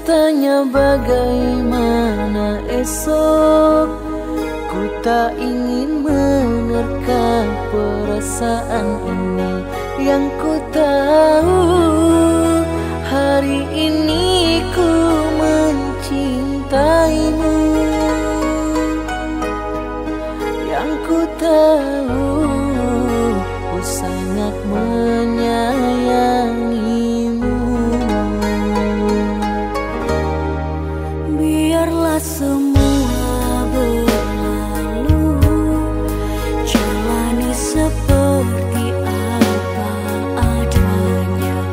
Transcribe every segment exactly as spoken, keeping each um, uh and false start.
tanya bagaimana esok, ku tak ingin menerka perasaan ini. Yang ku tahu hari ini ku mencintaimu. Yang ku tahu ku sangat menyayangimu. Biarlah semua berlalu, jalani seperti apa adanya.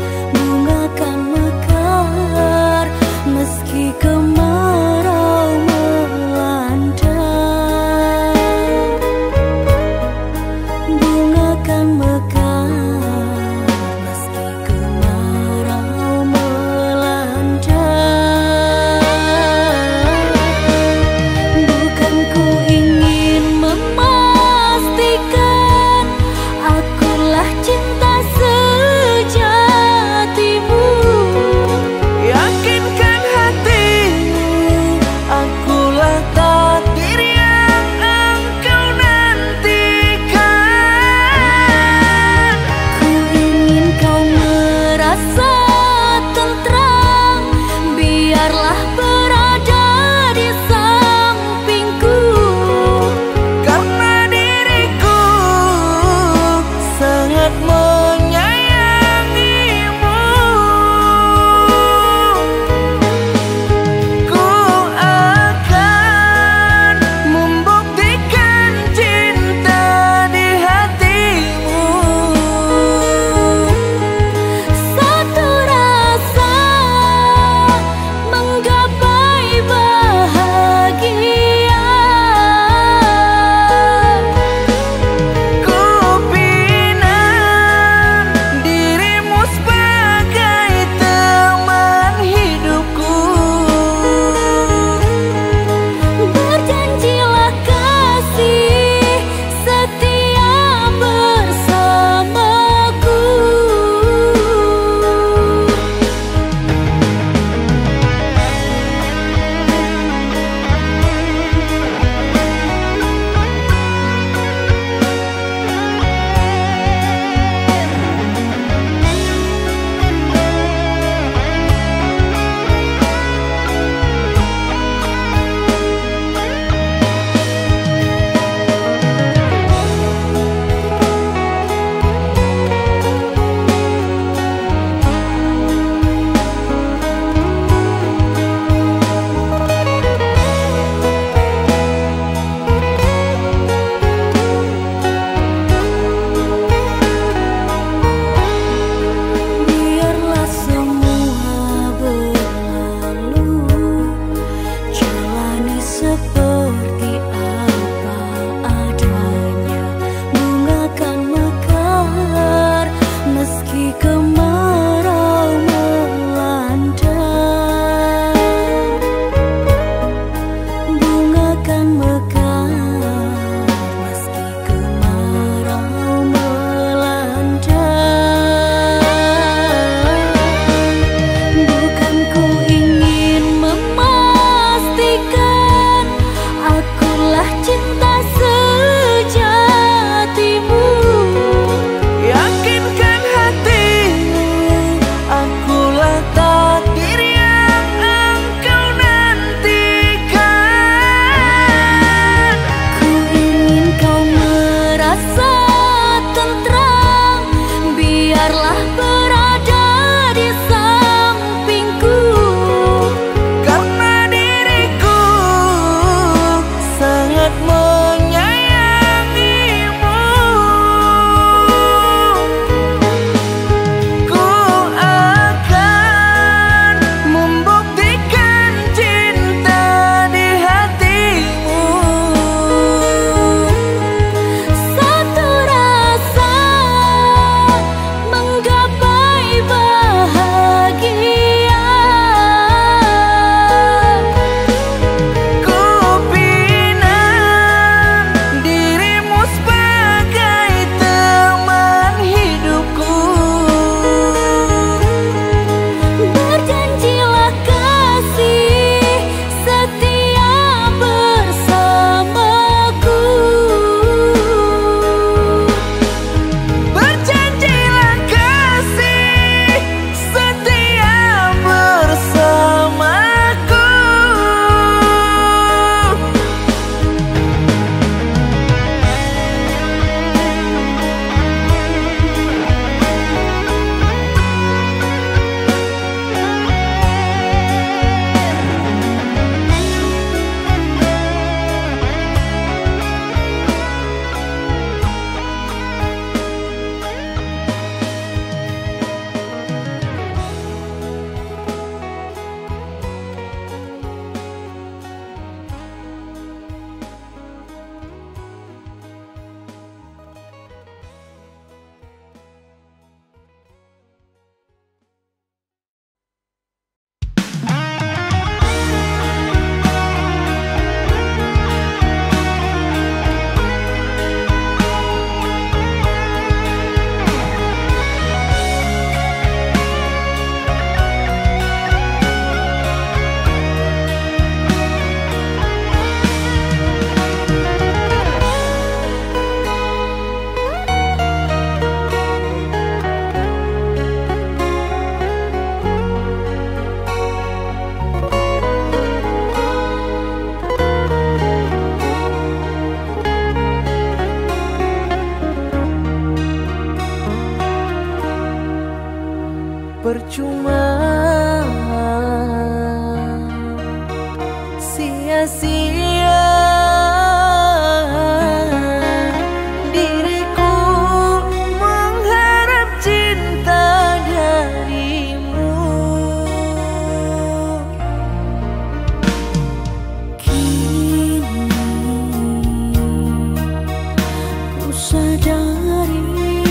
sadari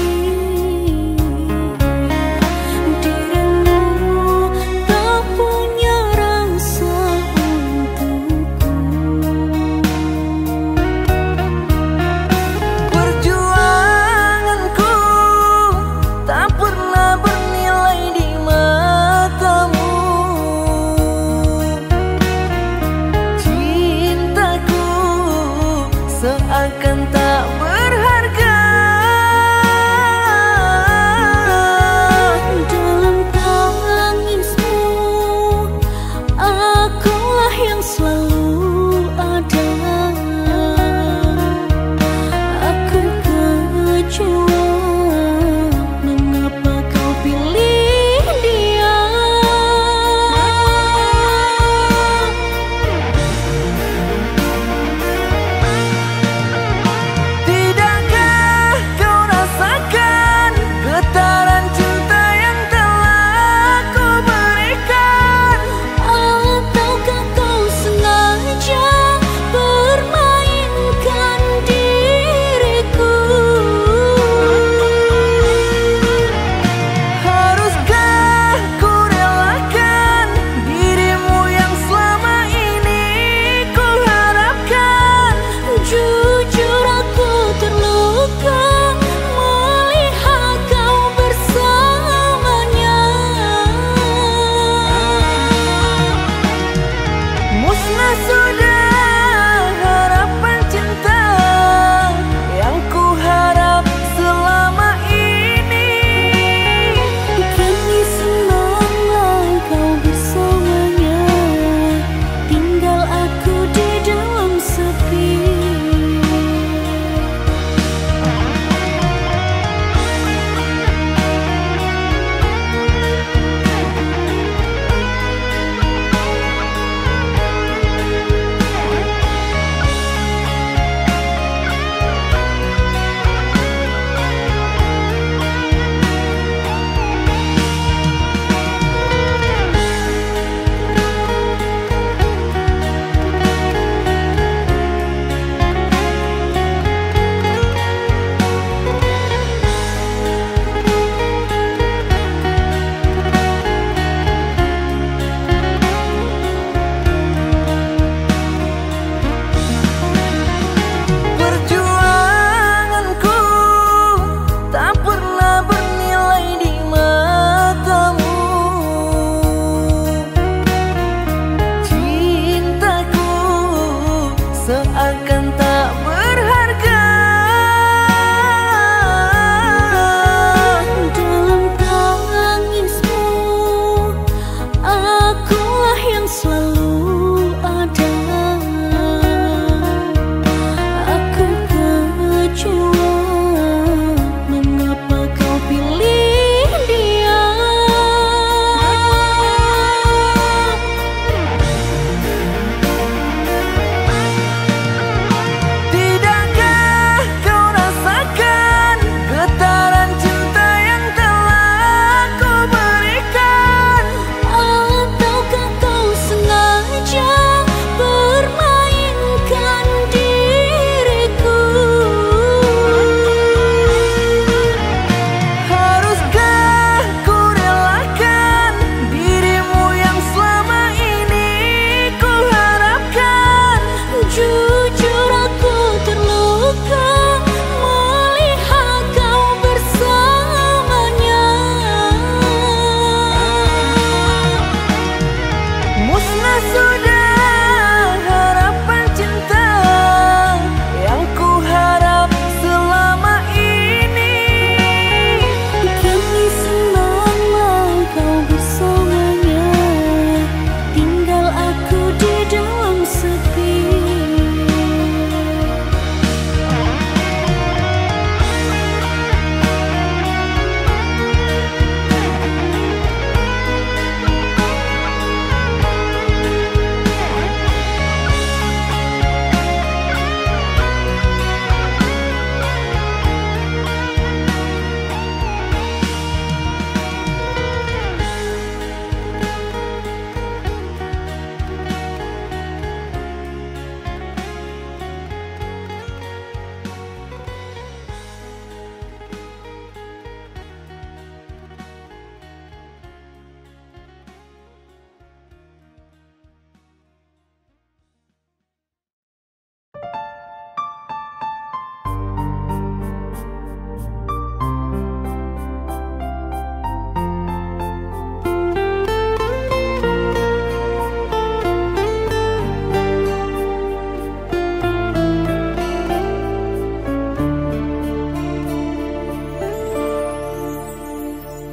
dirimu tak punya rasa untukku. Perjuanganku tak pernah bernilai di matamu. Cintaku seakan tak berharga.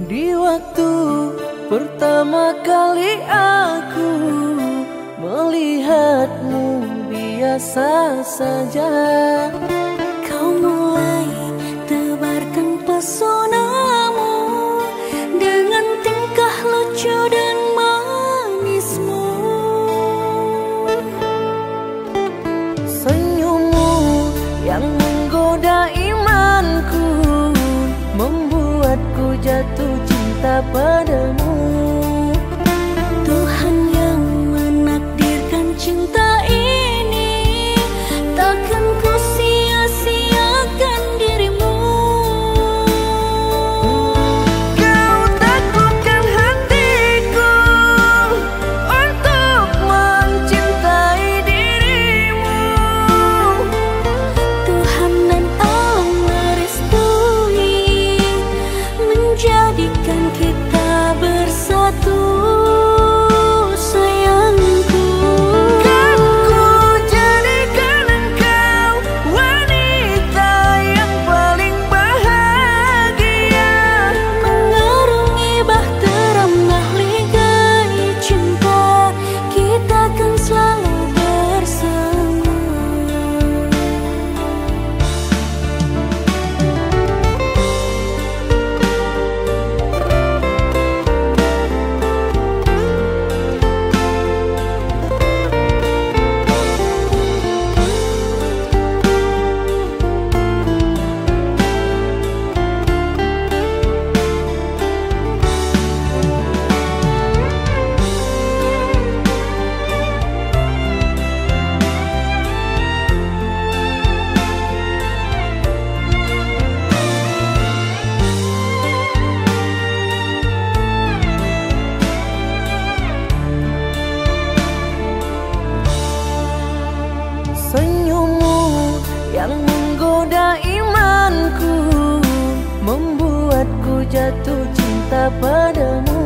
Di waktu pertama kali aku melihatmu biasa saja, kau mulai tebarkan pesonamu dengan tingkah lucu dan manismu. Senyummu yang menggoda imanku membuatku jatuh cinta padamu. Tuhan yang menakdirkan cinta ini, takkan ku sia-siakan dirimu. Kau takutkan hatiku untuk mencintai dirimu. Tuhan dan alam merestui menjadikan kita bersatu. Senyummu yang menggoda imanku membuatku jatuh cinta padamu.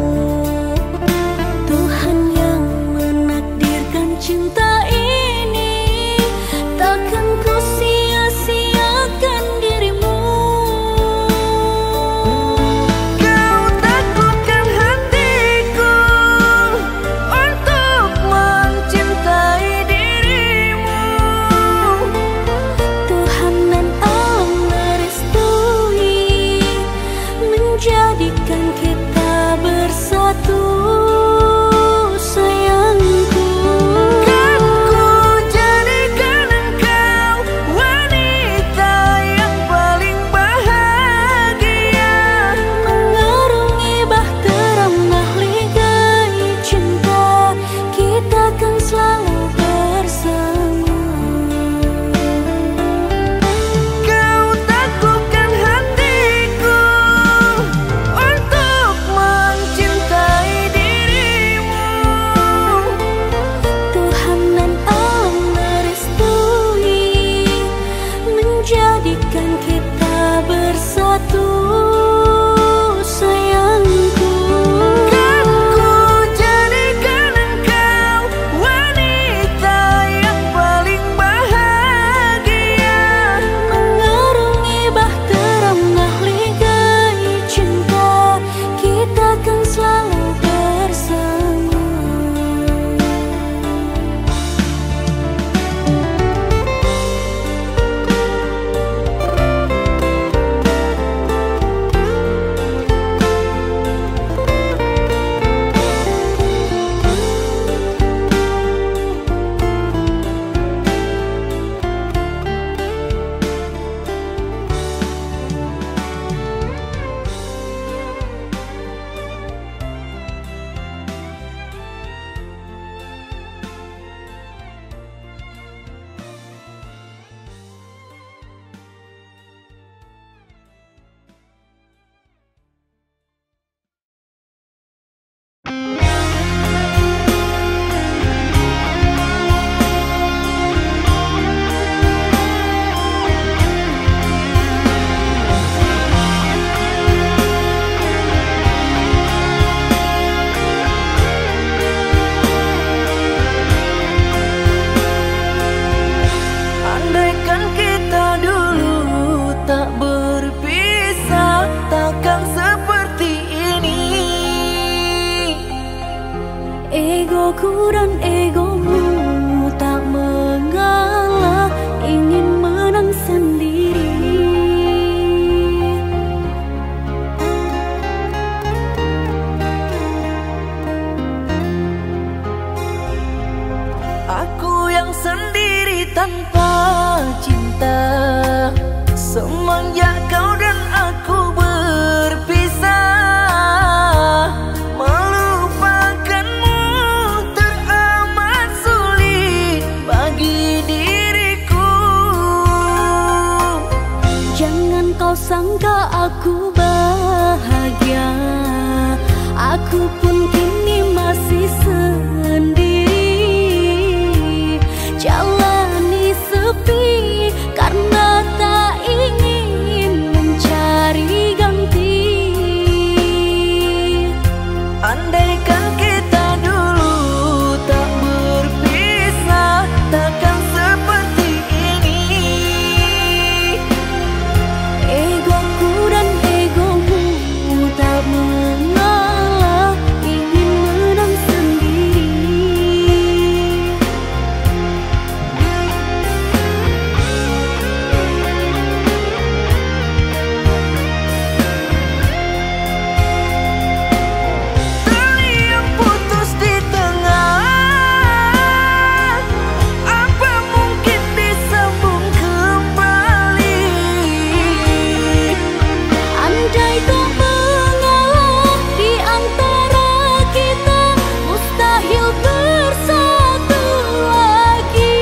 Tuhan yang menakdirkan cinta ini, takkan ku sia-siakan dirimu. Kau takutkan hatiku untuk mencintai dirimu. Tuhan dan alam merestui menjadikan kita bersatu. semenjak kau dan aku berpisah, melupakanmu teramat sulit bagi diriku. Jangan kau sangka aku bahagia, aku pun kini masih sendiri. Jalani sepi karena tak ingin mencari ganti. Andaikan kita dulu tak berpisah, takkan seperti ini. Egoku dan egomu tak mengalah, ingin menang sendiri. Tali yang putus di tengah, apa mungkin disambung kembali? Andai kau mengalah di antara kita, mustahil bersatu lagi.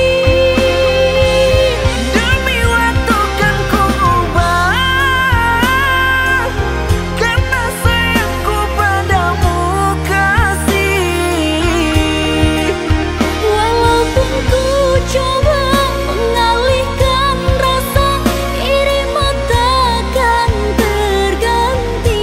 Demi waktu kan ku ubah, karena sayangku padamu kasih. Walaupun ku coba mengalihkan rasa, dirimu takkan terganti.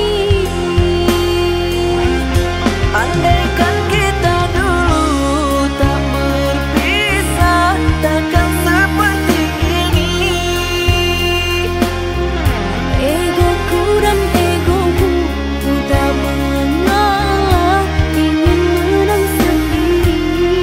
Andaikan kita dulu tak berpisah, takkan seperti ini. Egoku dan egomu tak mengalah, ingin menang sendiri.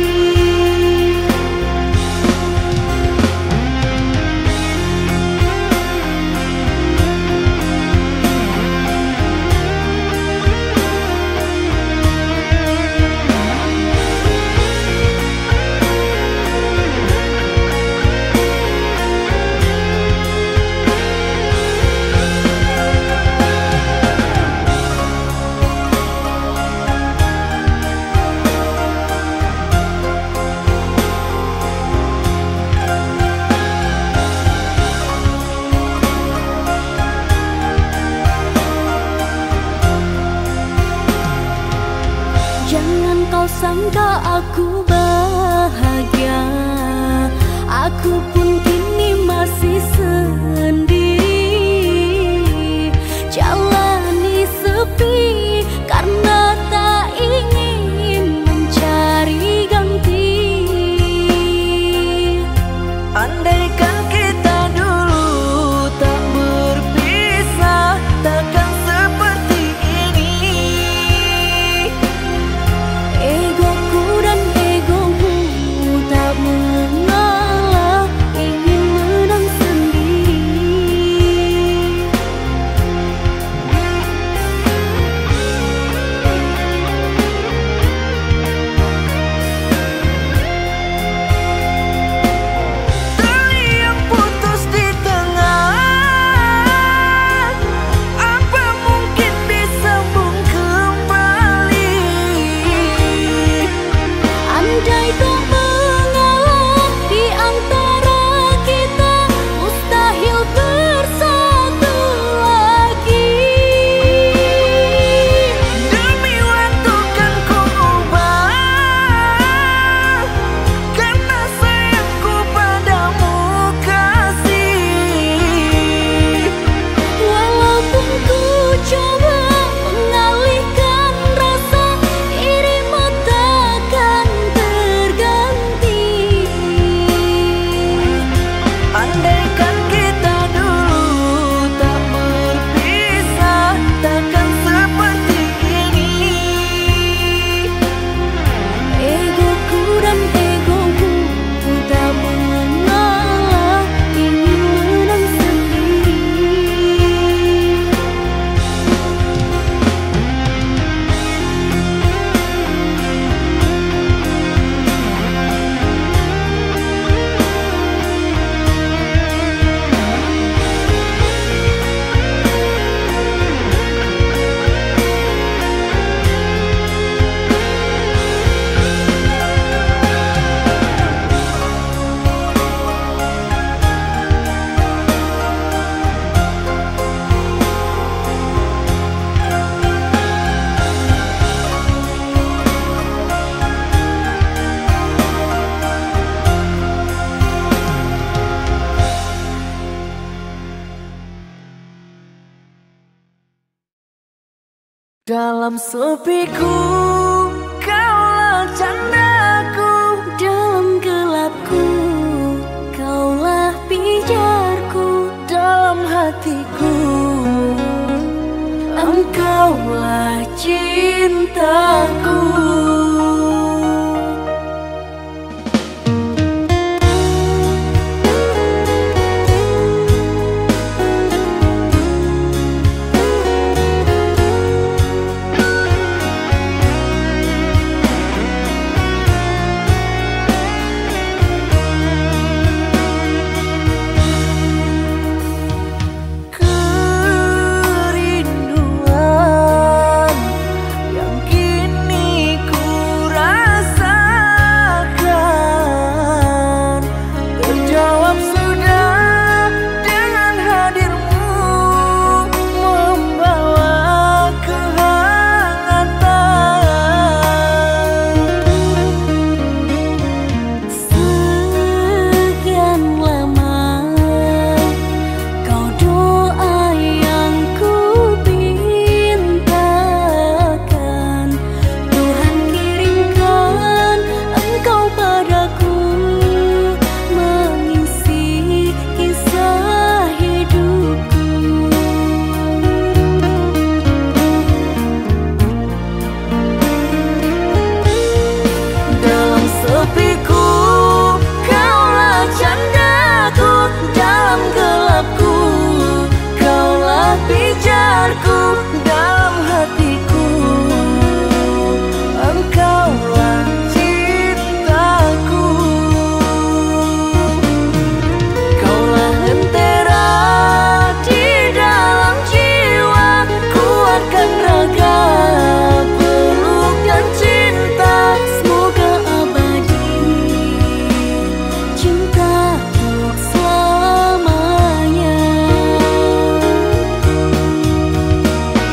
Jangan kau sangka aku bahagia, aku pun kini masih sendiri. Jalani sepi karena tak ingin mencari ganti. Andaikan kita dulu tak berpisah, takkan seperti ini. Egoku dan egomu tak mengalah, Dalam sepiku, kaulah candaku. Dalam gelapku, kaulah pijarku. Dalam hatiku, engkaulah cintaku. Dalam hatiku, engkaulah cintaku. Kaulah lentera di dalam jiwa, kuatkan raga, peluk dan cinta. Semoga abadi, cinta untuk selamanya.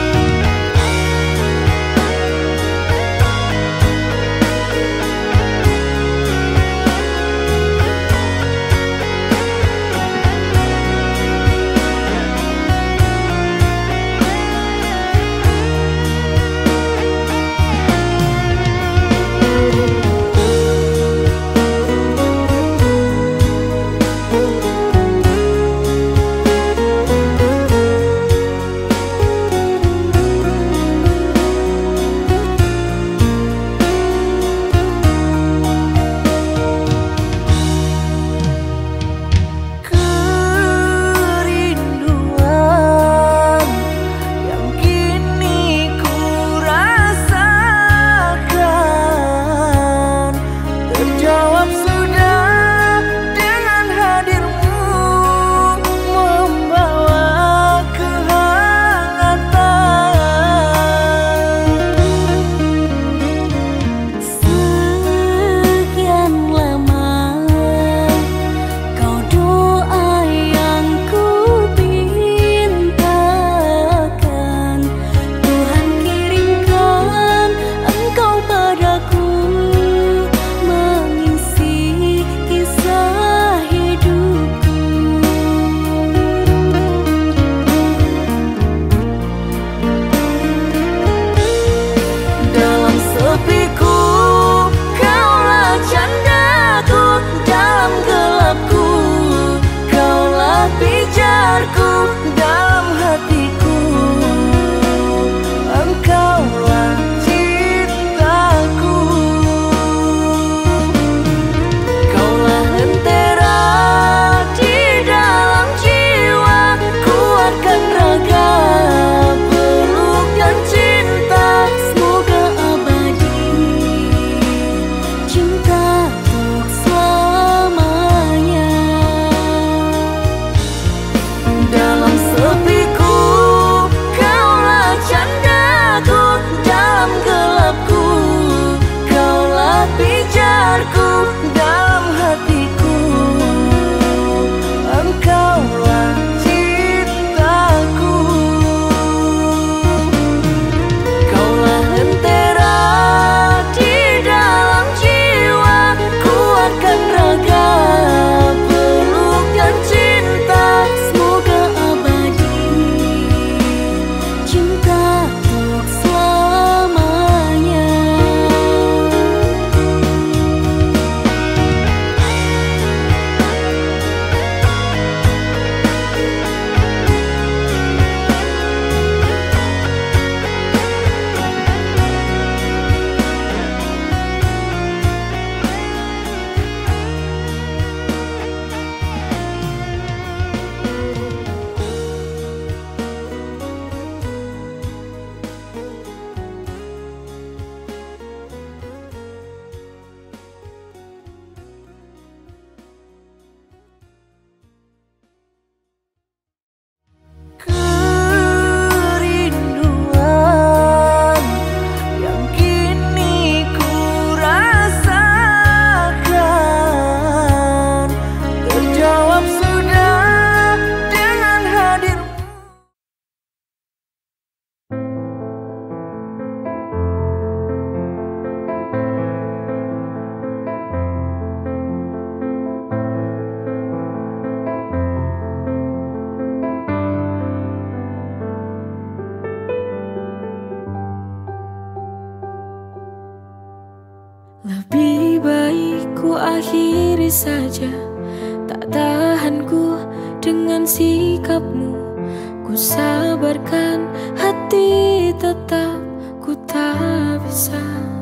akhiri saja. Tak tahan ku dengan sikapmu. Ku sabarkan hati, tetap ku tak bisa.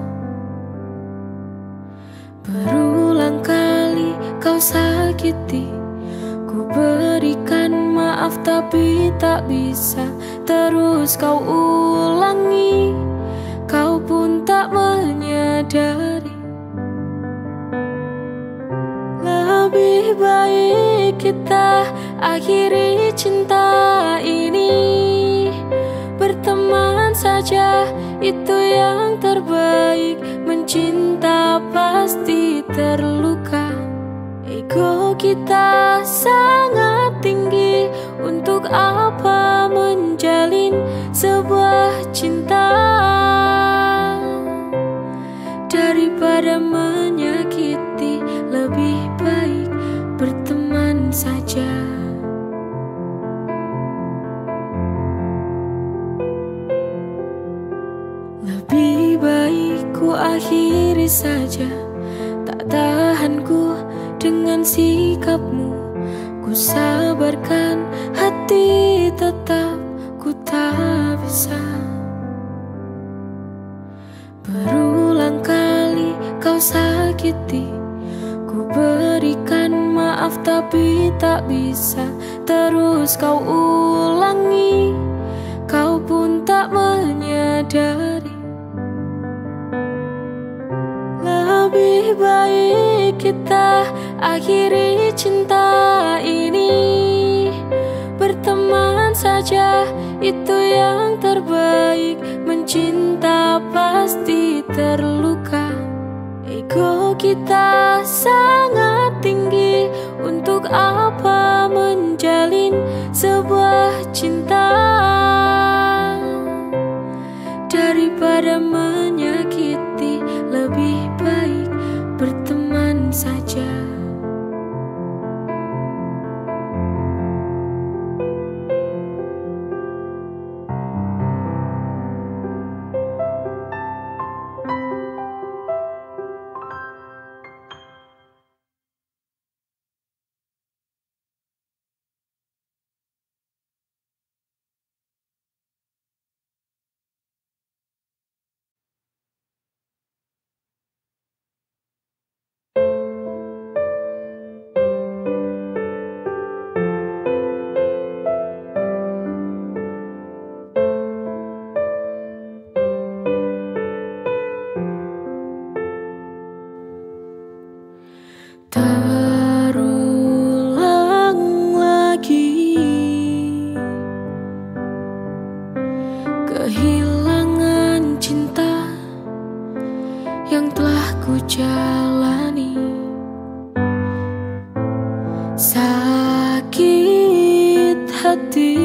Berulang kali kau sakiti, ku berikan maaf tapi tak bisa. Terus kau ulangi, kau pun tak menyadari. Lebih baik kita akhiri cinta ini. Berteman saja itu yang terbaik. Mencinta pasti terluka. Ego kita sangat tinggi. Untuk apa menjalin sebuah cinta daripada menyakiti? Lebih baik berteman saja. Lebih baik ku akhiri saja. Tak tahan ku dengan sikapmu. Ku sabarkan hati, tetap ku tak bisa. Berulang kali kau sakiti, ku berikan maaf tapi tak bisa. Terus kau ulangi, kau pun tak menyadari. Lebih baik kita akhiri cinta ini. Berteman saja itu yang terbaik. Mencinta pasti terluka. Ego kita sangat tinggi. Untuk apa menjalin sebuah cinta daripada menyakiti? Lebih baik berteman saja. Terulang lagi kehilangan cinta yang telah ku jalani. Sakit hati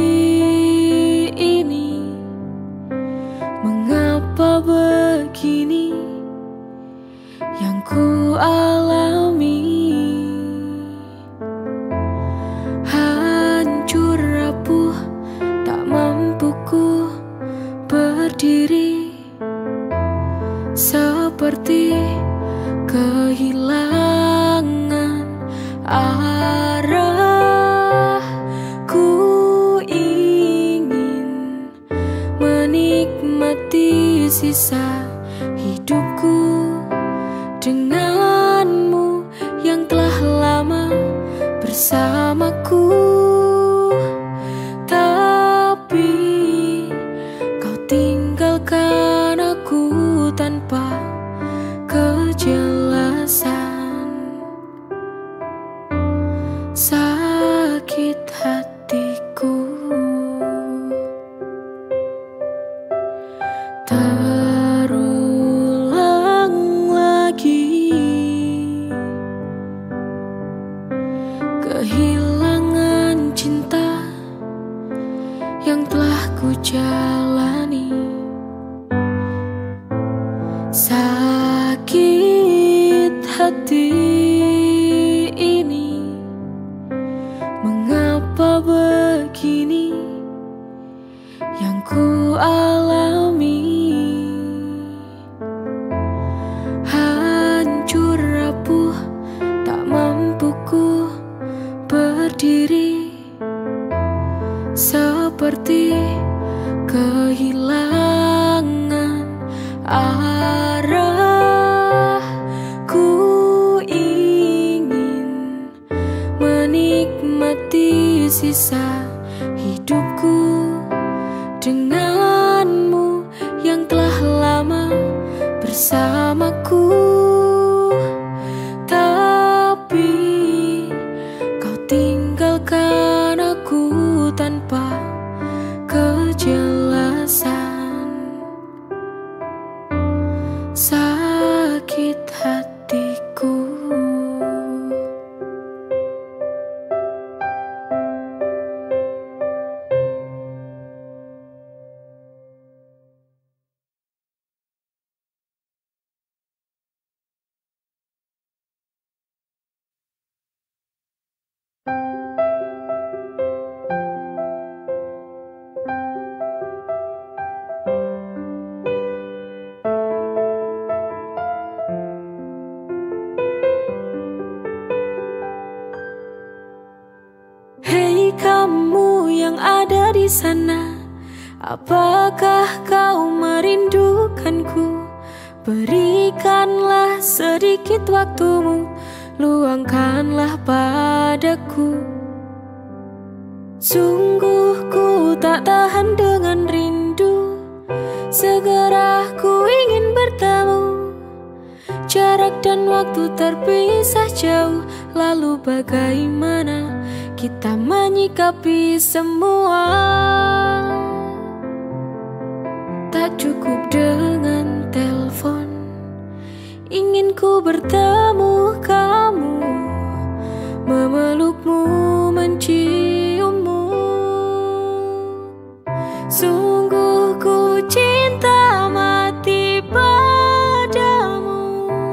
ini, mengapa begini yang ku alami? Hancur rapuh, tak mampu ku berdiri. Seperti kehilangan arah. Ku ingin menikmati sisa hidupku denganmu yang telah lama bersamaku. Tapi kau tinggalkan aku tanpa kejelasan. Sakit hatiku. Terulang lagi kehilangan cinta yang telah ku jalani. Sakit hati ini, mengapa begini yang ku alami? Hancur rapuh, seperti kehilangan arah. Ku ingin menikmati sisa hidupku denganmu yang telah lama bersamaku. Tapi kau tinggalkan aku tanpa kejelasan. Sakit hatiku. Hei kamu yang ada di sana, apakah kau merindukanku? Berikanlah sedikit waktumu, luangkanlah padaku. Sungguh ku tak tahan dengan rindu, segera ku ingin bertemu. Jarak dan waktu terpisah jauh, lalu bagaimana kita menyikapi semua? Tak cukup dengan telepon, ingin ku bertemu kamu, memelukmu, menciummu. Sungguh ku cinta mati padamu.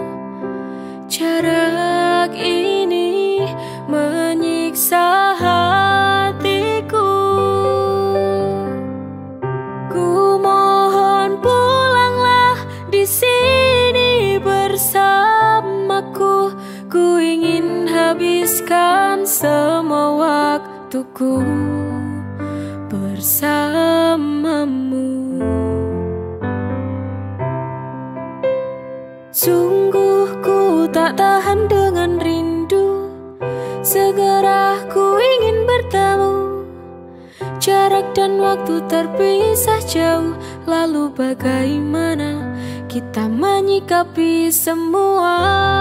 Jarak ini menyiksa hatiku. Ku mohon pulanglah di sini bersamaku. Ku ingin habiskan semua waktuku bersamamu. Sungguh ku tak tahan dengan rindu, segera ku ingin bertemu. Jarak dan waktu terpisah jauh, lalu bagaimana kita menyikapi semua?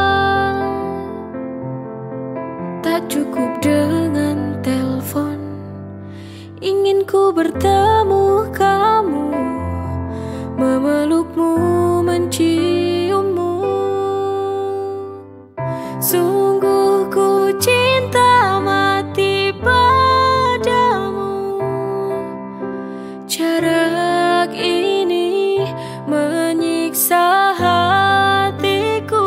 Tak cukup dengan telepon, ingin ku bertemu kamu, memelukmu, menciummu. Sungguh ku cinta mati padamu. Jarak ini menyiksa hatiku.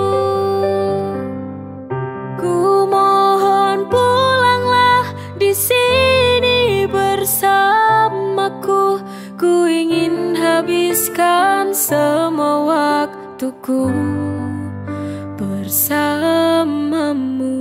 Ku mohon pulanglah di sini bersamaku. Ku ingin habiskan semua waktuku bersamamu.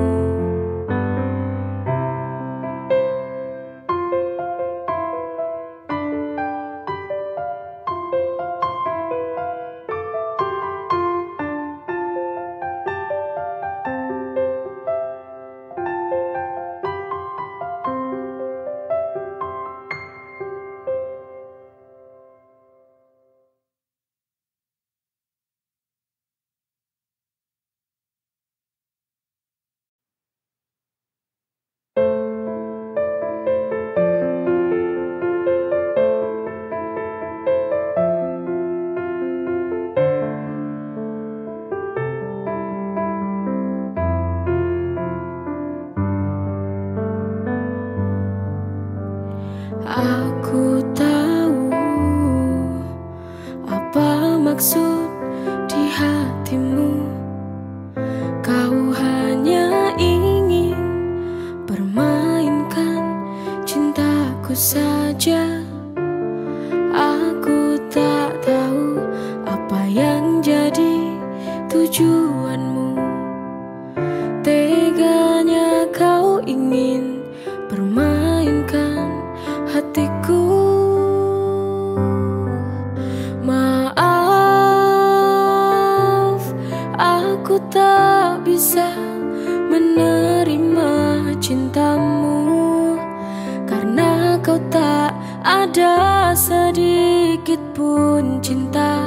Aku tahu apa maksud di hatimu. Kau hanya ingin permainkan cintaku saja. Aku tak tahu apa yang jadi tujuanmu. Teganya kau ingin permainkan ada sedikit pun cinta.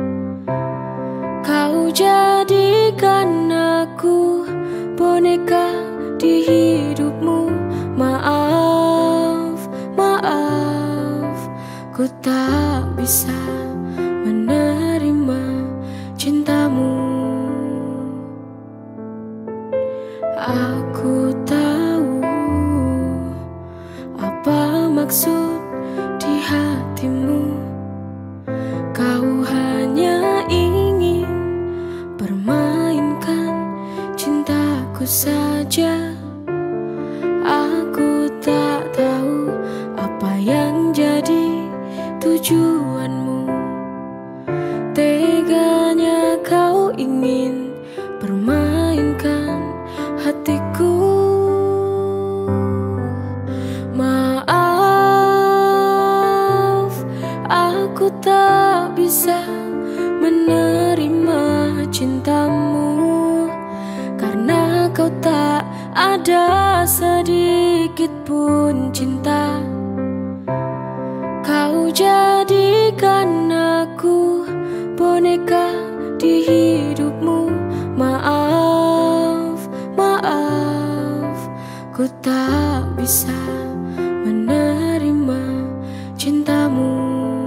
Kau jadikan aku boneka di hidupmu. Maaf, maaf, ku tak bisa menerima cintamu. Aku tahu apa maksud di hatimu. Kau hanya ingin permainkan cintaku saja. Aku tak tahu apa yang jadi tujuanmu. Teganya kau ingin permainkan hatiku. Maaf, aku tak bisa menerima cintamu, karena kau tak ada sedikit pun cinta. Kau jadikan aku boneka di hidupmu. Maaf, maaf, ku tak bisa menerima cintamu.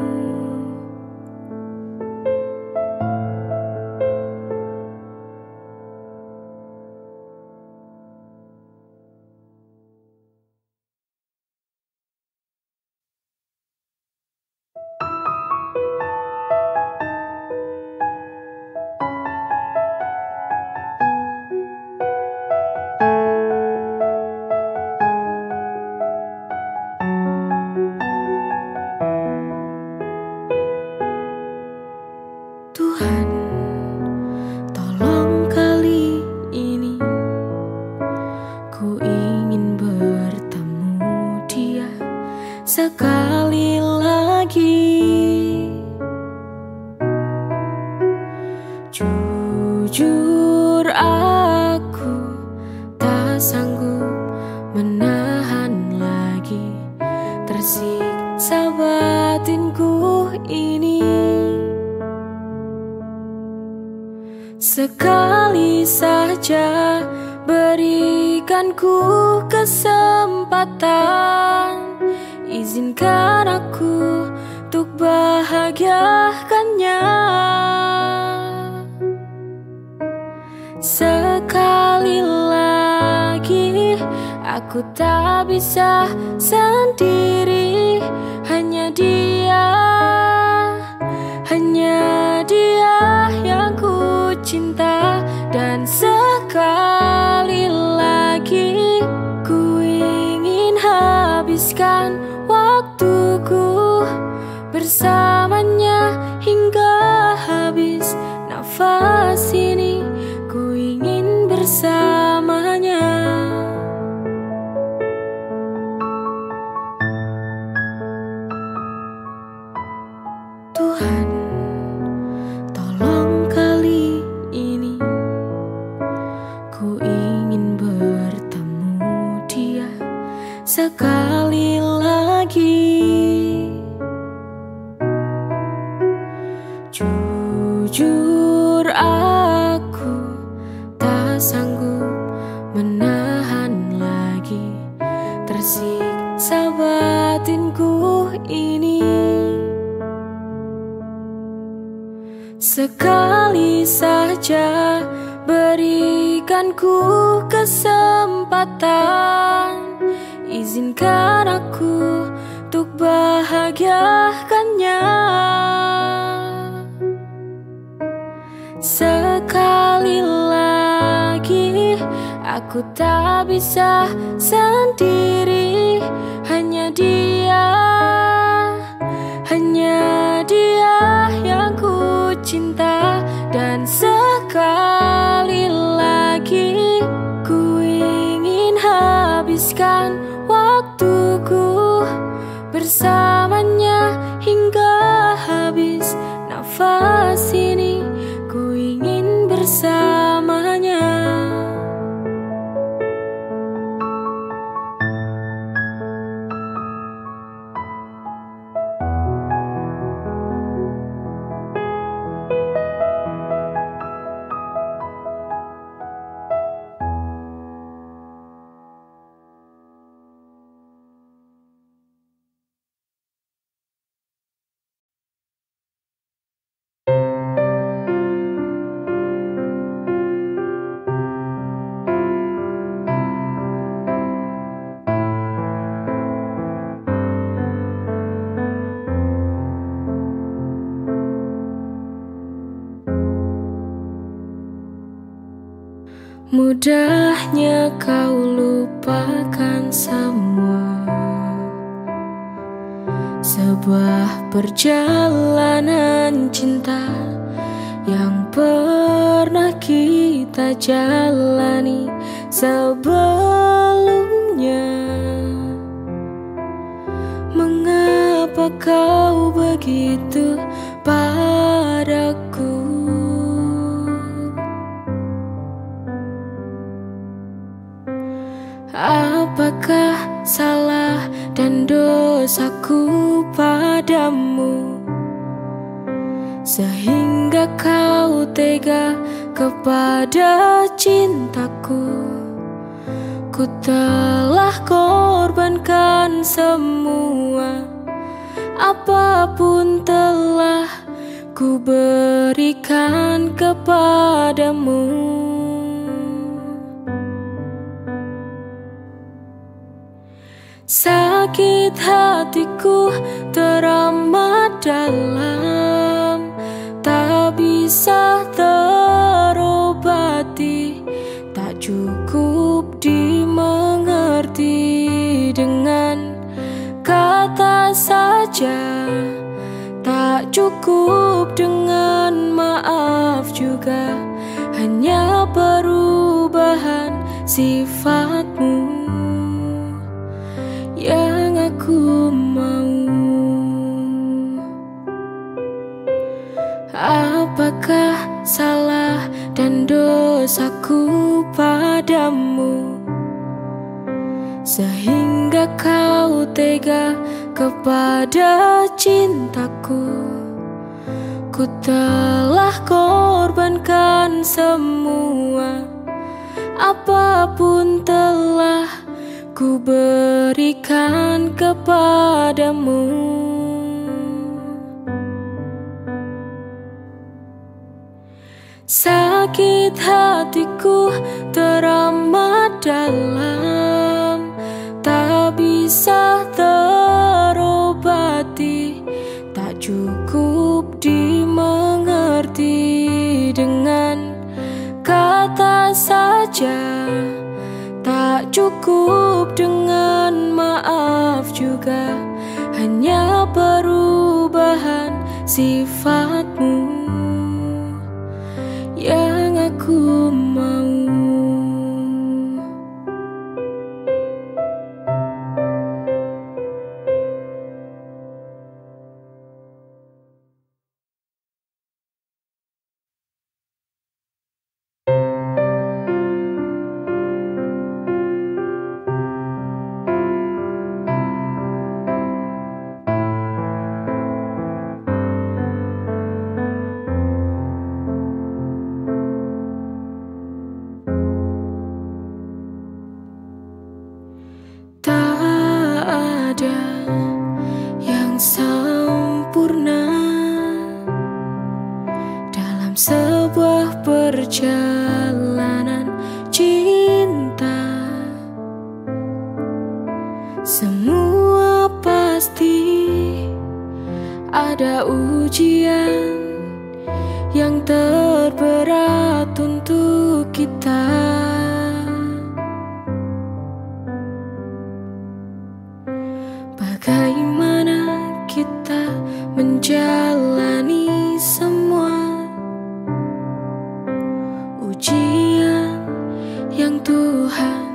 Tuhan, tolong kali ini ku ingin bertemu dia sekali lagi. Jujur aku tak sanggup menahan lagi tersiksa batinku ini. Sekali saja berikan ku kesempatan, izinkan aku untuk bahagiakannya. Sekali lagi aku tak bisa sendiri, hanya dia, hanya dia yang ku cinta. Dan sekali lagi ku ingin habiskan waktuku bersamanya hingga habis nafas ini. Ku ingin bersamanya. Tuhan, tolong kali ini ku ingin bertemu dia sekali lagi. Jujur aku tak sanggup menahan lagi tersiksa batinku ini. Sekali saja berikan ku kesempatan, izinkan aku untuk bahagiakannya. Sekali lagi aku tak bisa sendiri, hanya dia, hanya dia yang ku cinta. Dan sekali lagi ku ingin habiskan waktuku bersamanya hingga habis nafas ini. Ku ingin bersamanya. Mudahnya kau lupakan semua. Sebuah perjalanan cinta yang pernah kita jalani sebelumnya. Mengapa kau begitu padaku? Apakah salah dan dosaku padamu sehingga kau tega kepada cintaku? Ku telah korbankan semua, apapun telah ku berikan kepadamu. Sakit hatiku teramat dalam, tak bisa terobati, tak cukup dimengerti dengan kata saja, tak cukup dengan maaf juga, hanya perubahan sifatmu yang aku mau. Apakah salah dan dosaku padamu sehingga kau tega kepada cintaku? Ku telah korbankan semua, apapun telah ku berikan kepadamu. Sakit hatiku teramat dalam, tak bisa terobati, tak cukup dimengerti dengan kata saja, tak cukup dengan maaf juga, hanya perubahan sifatmu yang aku mau. Sebuah perjalanan cinta, semua pasti ada ujian yang terberat untuk kita. Bagaimana kita menjalani semua ujian yang Tuhan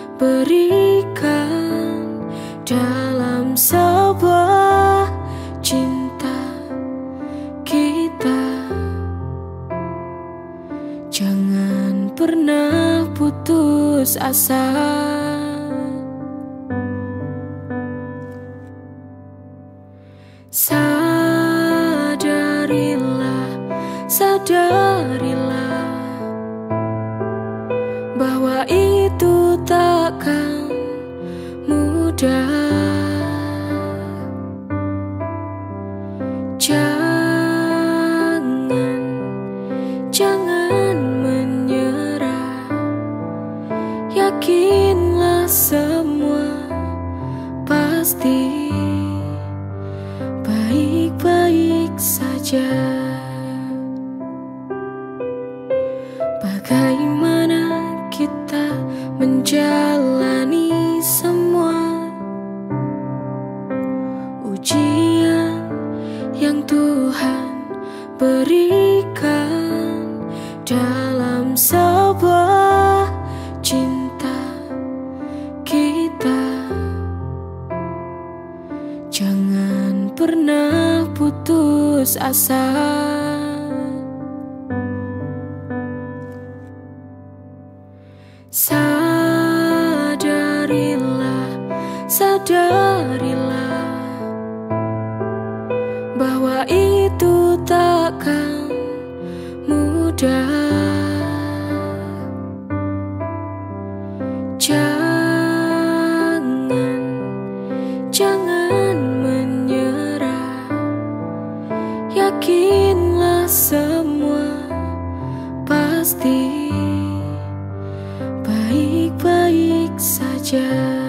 berikan dalam sebuah cinta kita. Jangan pernah putus asa. Sadarilah, sadarilah bahwa itu takkan mudah. Jangan, jangan menyerah. Yakinlah semua pasti baik-baik saja. Bagaimana ujian yang Tuhan berikan dalam sebuah cinta kita. Jangan pernah putus asa. Sadarilah, sadarilah bahwa itu takkan mudah. Jangan, jangan menyerah. Yakinlah semua pasti baik-baik saja.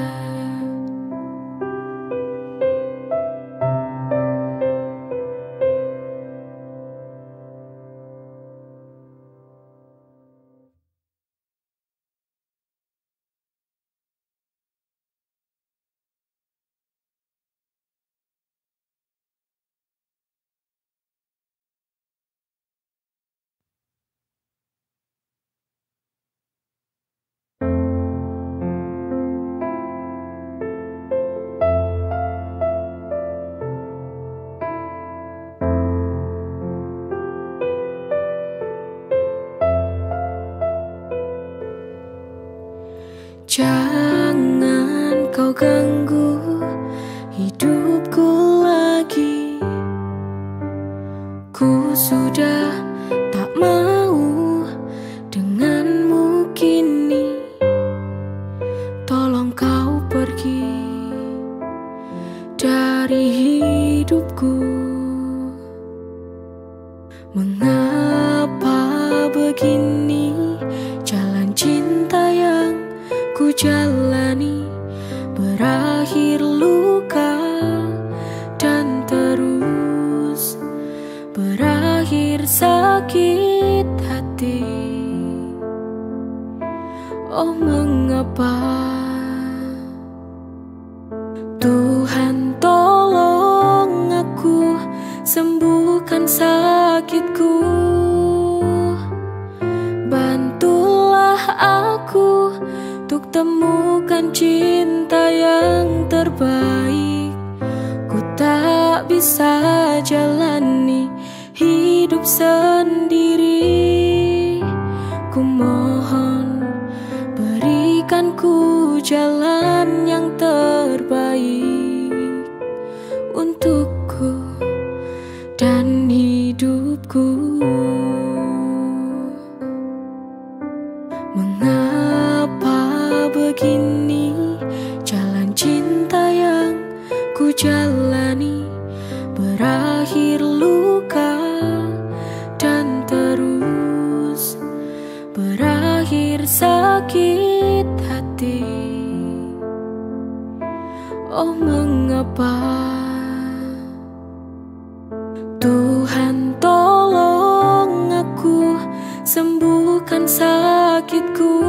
Jangan kau ganggu hidupku lagi. Ku sudah tak mau denganmu kini. Tolong kau pergi dari hidupku. Mengapa begini jalan cinta yang ku jalani berakhir luka dan terus berakhir sakit hati. Oh mengapa Tuhan tolong aku sembuhkan sakitku. Bantulah aku untuk temukan cinta yang terbaik. Ku tak bisa jalani hidup sendiri. Ku mohon berikan ku jalan yang terbaik untukku dan hidupku. Mengapa begini jalan cinta yang ku jalani berakhir luka dan terus berakhir sakit hati. Oh mengapa Tuhan tolong aku sembuhkan sakitku.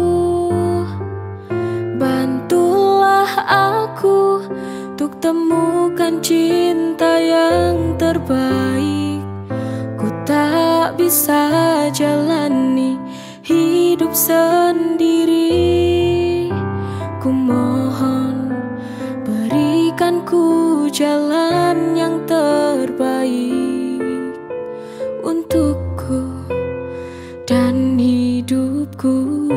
Bantulah aku untuk temukan cinta yang terbaik. Ku tak bisa jalani hidup sendiri. Ku mohon berikan ku jalan yang terbaik untukku dan hidupku.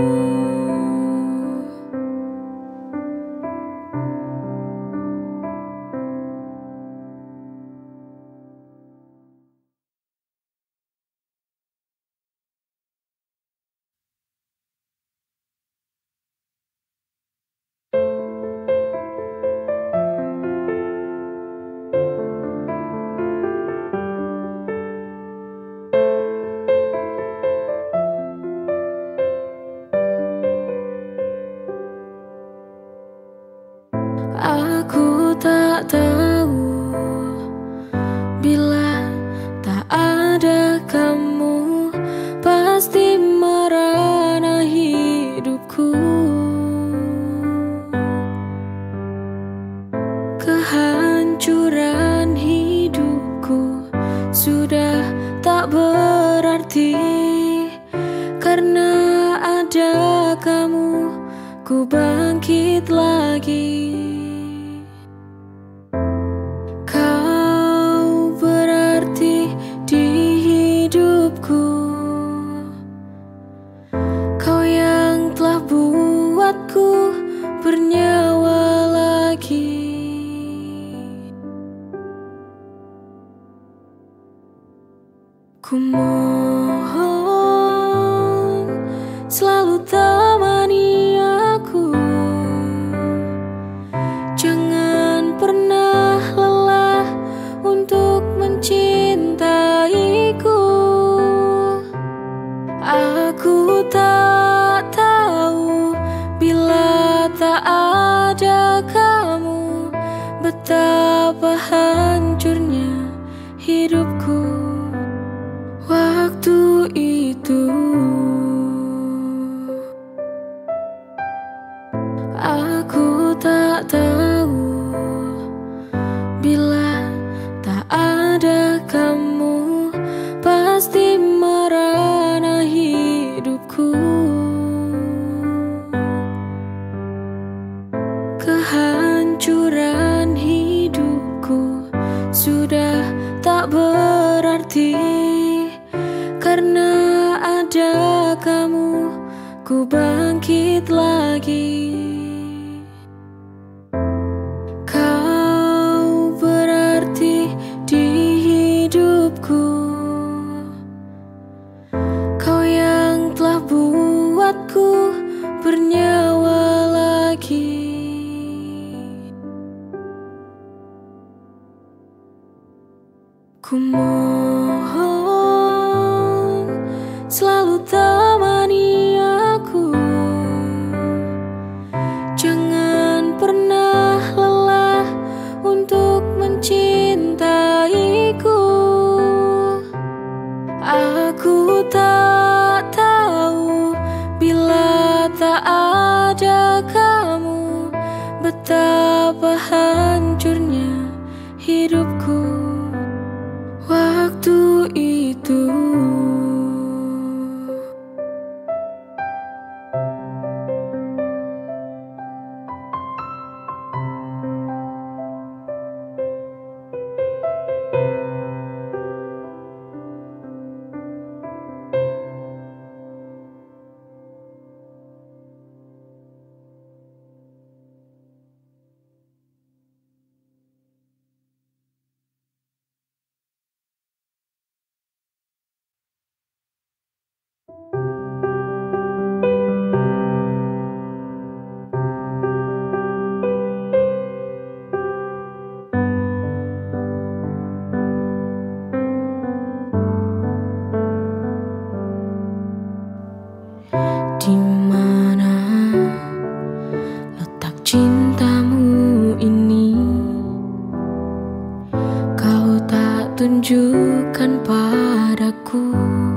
kehancuran hidupku sudah tak berarti. Karena ada kamu, ku bangkit lagi. Kau berarti di hidupku, kau yang telah buatku bernyawa lagi. Ku mohon selalu temani aku, jangan pernah lelah untuk mencintaiku. Aku tak tahu bila tak ada kamu, betapa hancurnya hidupku waktu itu. Aku tak tahu bila tak ada kamu, pasti merana hidupku. Kehancuran hidupku sudah tak berarti. Karena ada kamu, ku bangkit lagi. Kau berarti di hidupku, kau yang telah buatku bernyawa lagi. Ku mohon selalu temani aku, jangan pernah lelah untuk mencintaiku. Aku tak tahu bila tak ada kamu, betapa hancurnya hidupku waktu itu. Di mana letak cintamu ini? Kau tak tunjukkan padaku.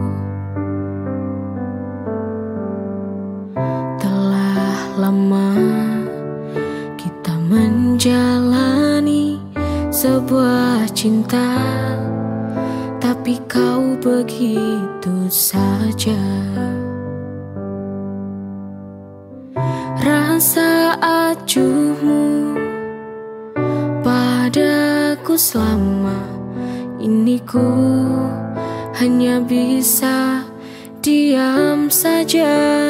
Telah lama kita menjalani sebuah cinta, tapi kau begitu saja. Rasa acuhmu padaku selama ini, ku hanya bisa diam saja.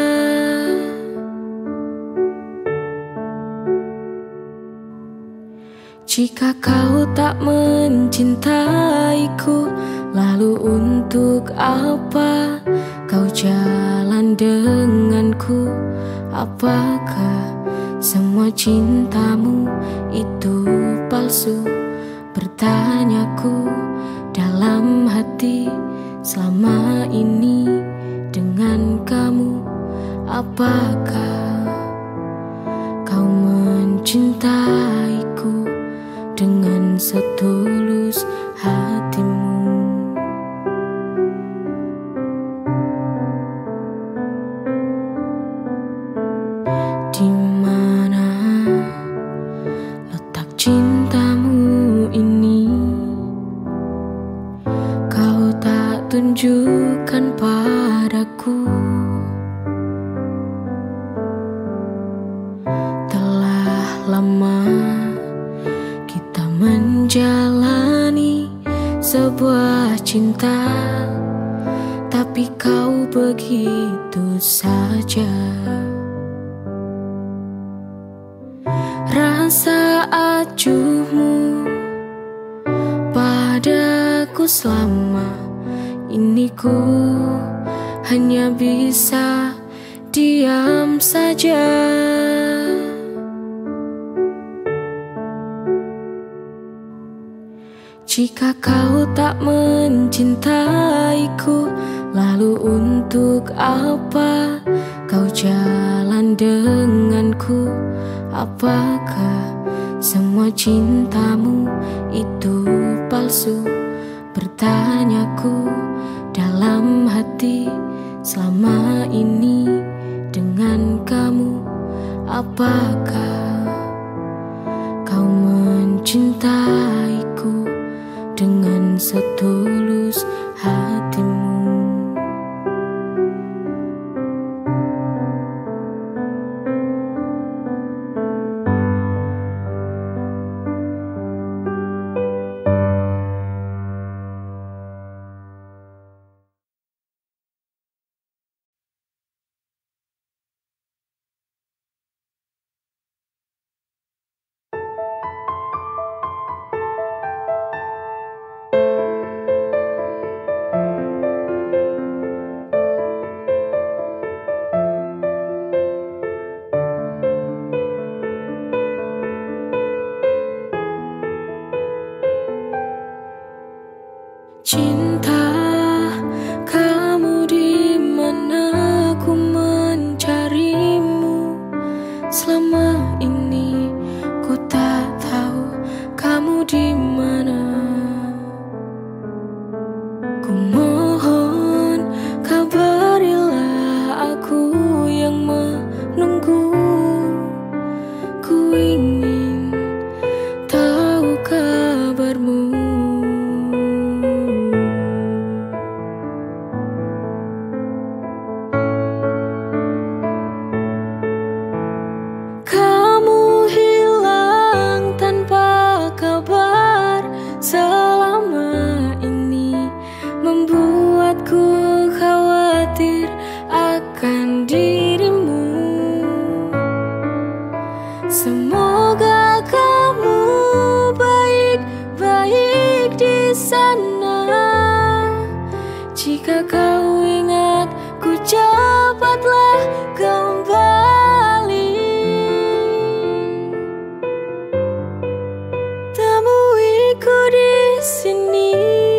Jika kau tak mencintaiku, lalu untuk apa kau jalan denganku? Apakah semua cintamu itu palsu? Bertanyaku dalam hati selama ini dengan kamu. Apakah kau mencintaiku dengan setulus hatimu? Di mana letak cintamu menjalani sebuah cinta, tapi kau begitu saja. Rasa acuhmu padaku selama ini, ku hanya bisa diam saja. Jika kau tak mencintaiku, lalu untuk apa kau jalan denganku? Apakah semua cintamu itu palsu? Bertanyaku dalam hati selama ini dengan kamu. Apakah kau mencintaiku dengan setulus hatimu? Cinta, kamu di mana? Ku mencarimu selama ini, ku tak tahu kamu di mana. Ku mohon kabarilah aku yang menunggu. Ku ingin tahu kabarmu. Selama ini membuatku khawatir akan dirimu. Semoga kamu baik-baik di sana. Jika kau ingat, ku cepatlah kembali. Temuiku di sini.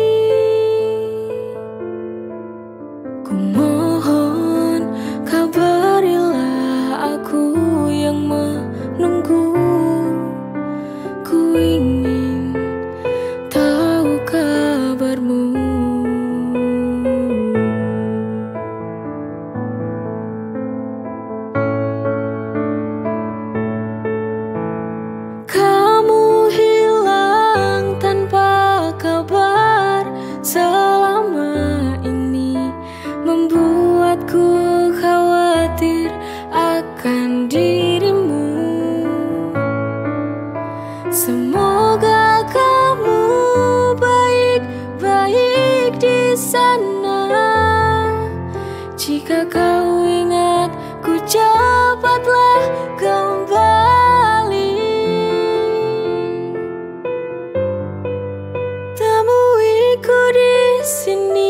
Ku mohon kabarilah aku yang menunggu. Ku ingin tahu kabarmu. Kamu hilang tanpa kabar selama ini, membuatku khawatir akan dirimu. Semoga kamu baik-baik di sana. Jika kau ingat, ku cepatlah kembali. Temuiku di sini.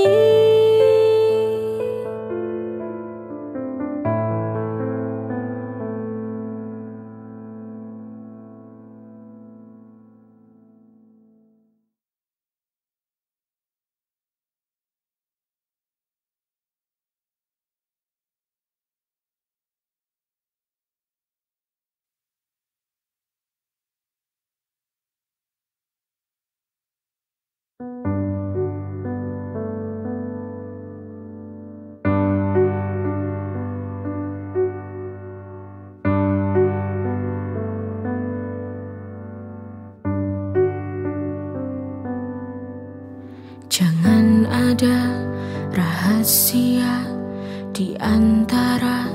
Jangan ada rahasia di antara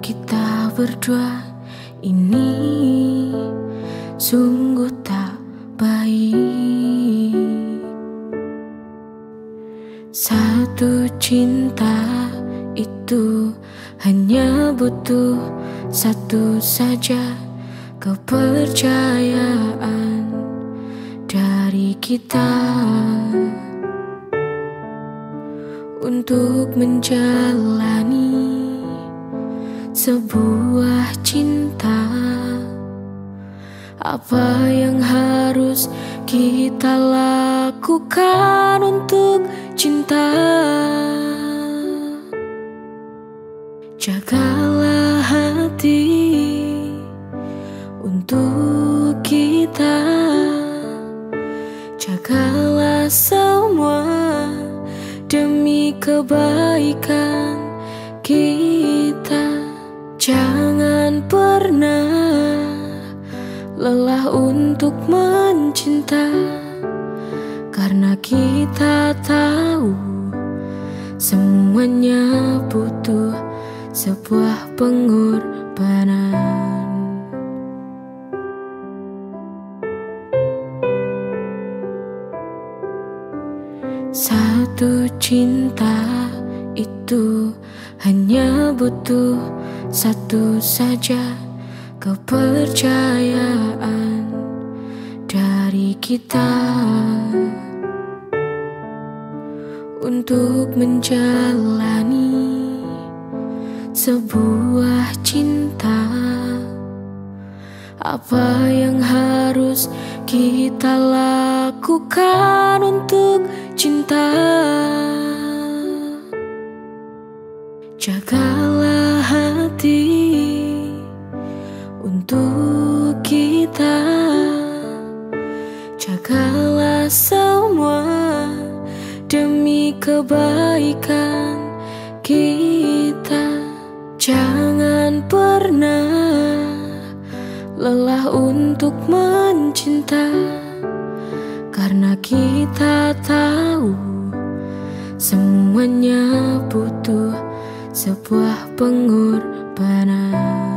kita berdua. Ini sungguh tak baik. Satu cinta itu hanya butuh satu saja kepercayaan dari kita untuk menjalani sebuah cinta. Apa yang harus kita lakukan untuk cinta? Jagalah hati untuk kita, jagalah semua demi kebaikan kita. Jangan pernah lelah untuk mencinta, karena kita tahu semuanya butuh sebuah pengorbanan. Satu cinta itu hanya butuh satu saja kepercayaan dari kita untuk menjalani sebuah cinta. Apa yang harus kita lakukan untuk cinta? Jagalah hati untuk kita, jagalah semua demi kebaikan kita. Jangan pernah lelah untuk mencinta, karena kita tahu semuanya butuh sebuah pengorbanan.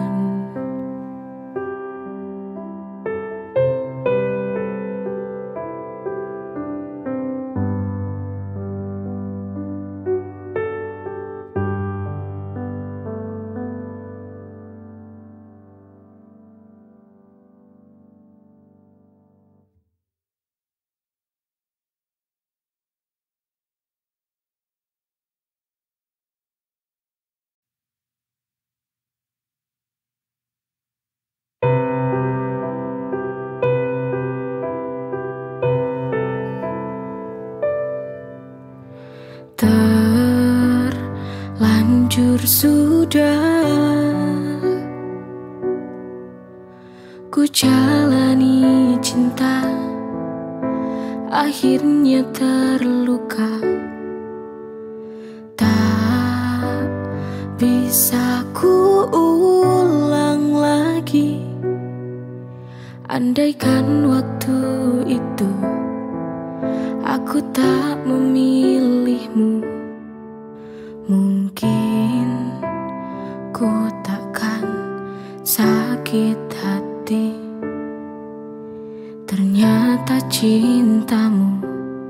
Terlanjur sudah ku jalani cinta, akhirnya terluka. Tak bisa ku ulang lagi. Andaikan waktu itu aku tak memilihmu, mungkin ku takkan sakit hati. Ternyata cintamu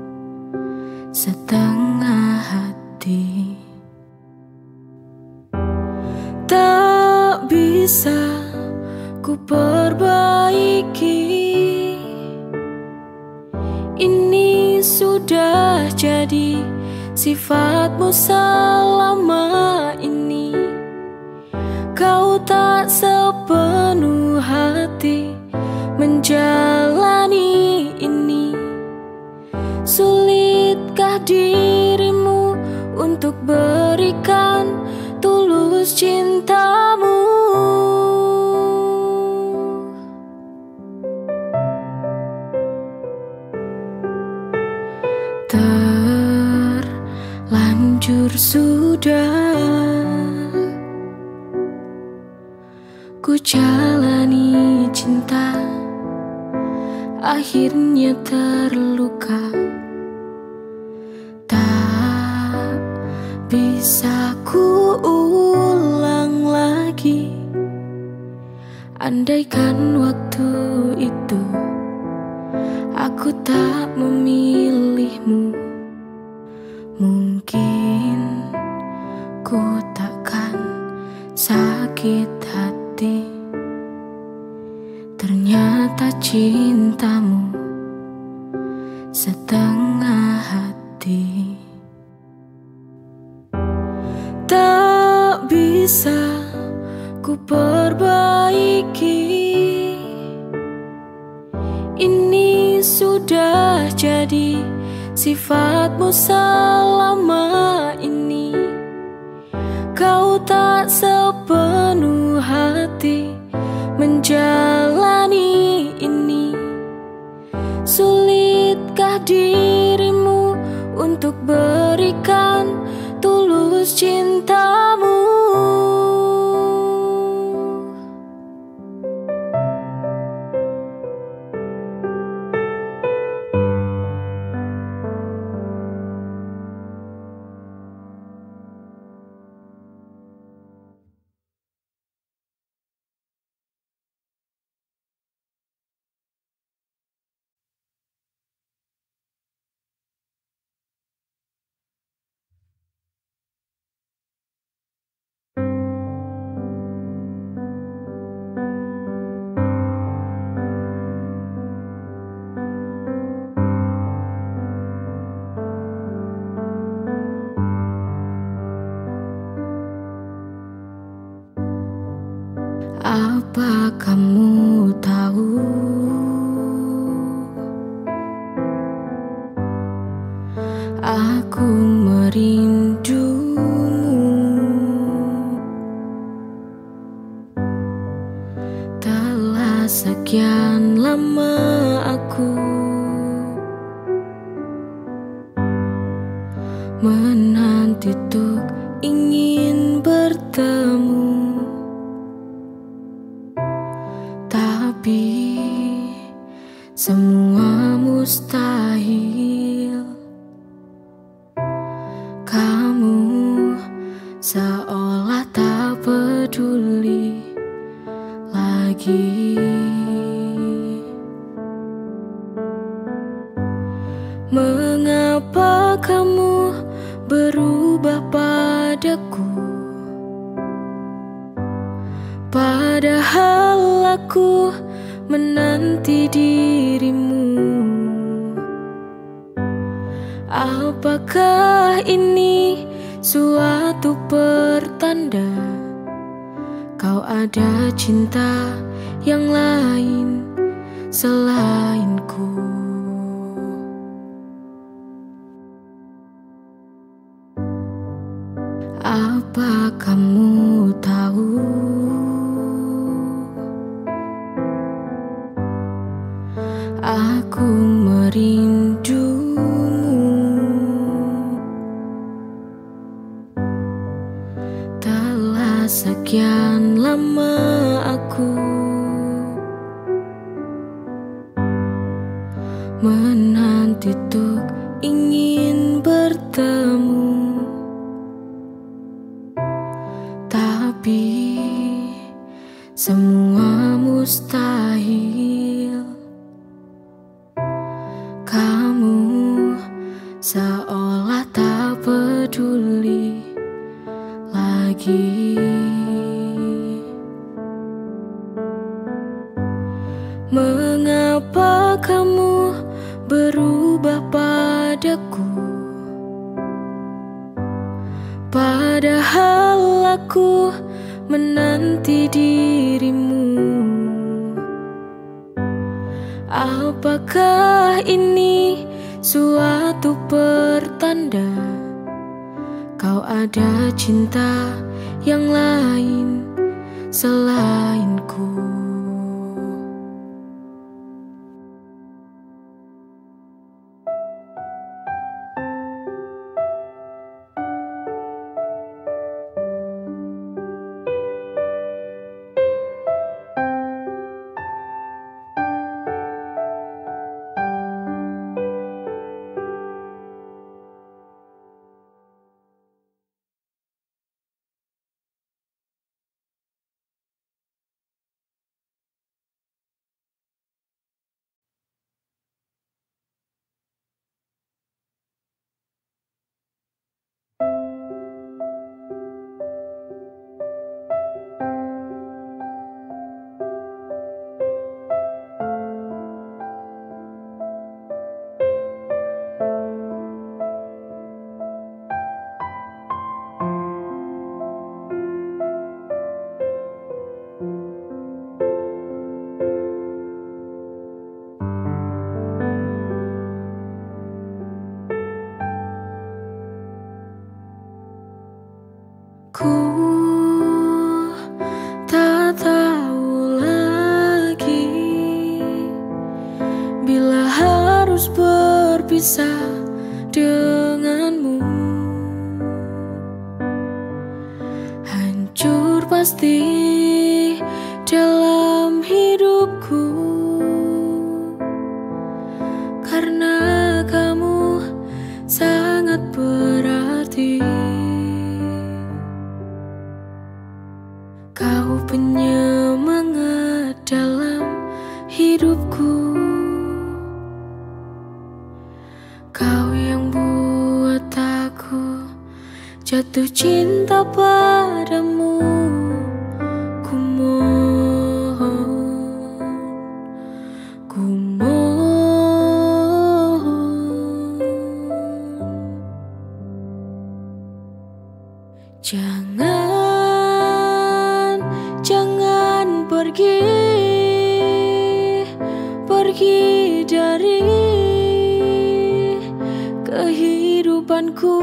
setengah hati. Tak bisa ku perbaiki, ini sudah jadi sifatmu selama ini. Kau tak sepenuh hati menjalani ini. Sulitkah dirimu untuk berikan tulus cintamu? Terlanjur sudah ku jalani cinta, akhirnya terluka. Tak bisa ku ulang lagi. Andaikan waktu itu aku tak memilihmu. Mungkin ku takkan sakit hati, ternyata cintamu setengah hati. Tak bisa ku perbaiki, ini sudah jadi sifatmu selama ini. Kau tak sepenuh hati menjalani ini. Sulitkah dirimu untuk berikan tulus cintamu? Apa kamu tahu, aku merindumu. Telah sekian lama aku menanti untuk ingin bertemu, tapi semua mustahil. Kamu seolah tak peduli lagi. Mengapa kamu berubah padaku, padahal aku menanti dirimu? Apakah ini suatu pertanda kau ada cinta yang lain selainku? Apa kamu tahu, aku merindumu. Telah sekian lama aku menanti untuk ingin bertemu, tapi semua mustahil. Kamu seolah tak peduli lagi. Mengapa kamu berubah padaku, padahal aku menanti dirimu? Apakah ini suatu pertanda kau ada cinta yang lain selainku? pasti dalam hidupku, karena kamu sangat berarti. Kau penyemangat dalam hidupku, kau yang buat aku jatuh cinta padamu. Ku mohon, ku mohon, jangan, jangan pergi, pergi dari kehidupanku.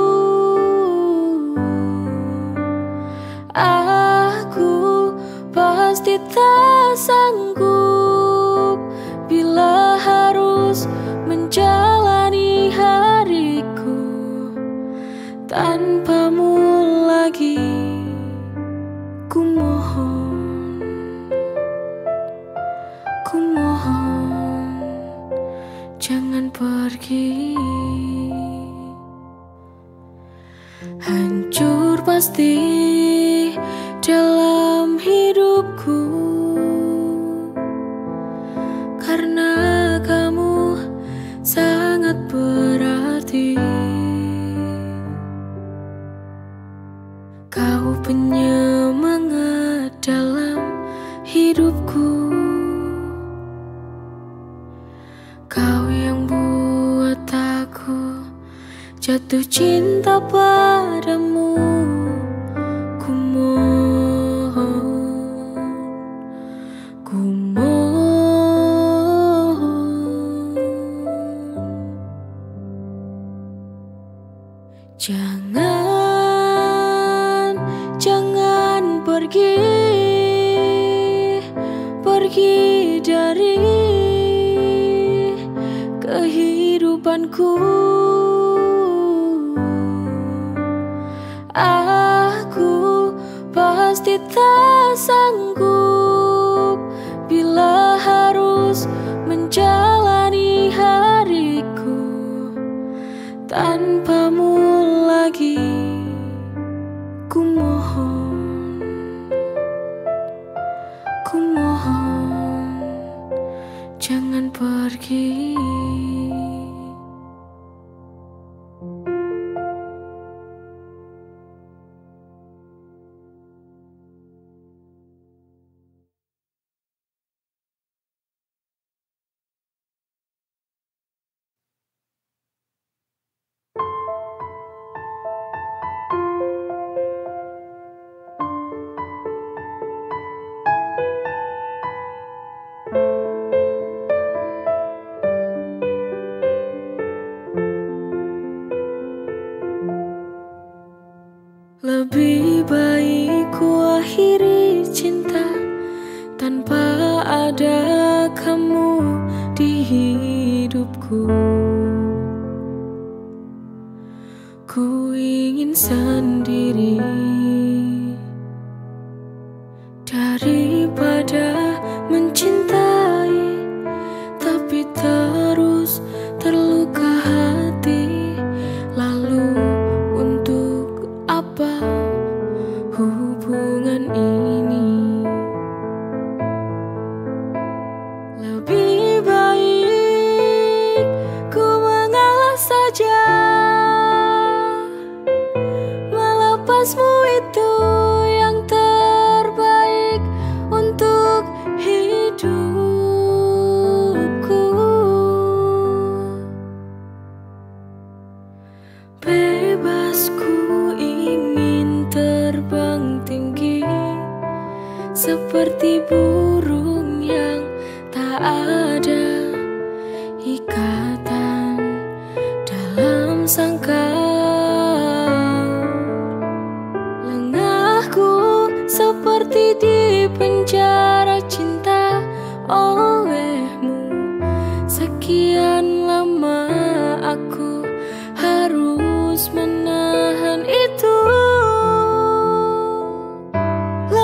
Aku pasti tak sanggup bila harus menjalani hariku tanpamu lagi. Ku mohon, ku mohon, jangan pergi. Hancur pasti dalam hidupku, karena kamu sangat berarti. Kau penyemangat dalam hidupku, kau yang buat aku jatuh cinta padamu. Ku mohon, ku mohon, jangan, jangan pergi, pergi dari kehidupanku. Aku pasti tak sanggup bila harus menjalani hariku tanpamu lagi. Ku mohon, ku mohon, jangan pergi. Lebih baik ku akhiri cinta tanpa ada kamu di hidupku. Ku ingin sendiri daripada mencintai tapi terus terluka hati. Lalu untuk apa hubungan ini? Lebih baik ku mengalah saja, melepasmu itu yang terbaik untuk hidupku. Bebas ku ingin terbang tinggi seperti burung yang tak ada ikatan dalam sangkar. Lengahku seperti di penjara cinta olehmu. Sekian lama aku harus menahan itu.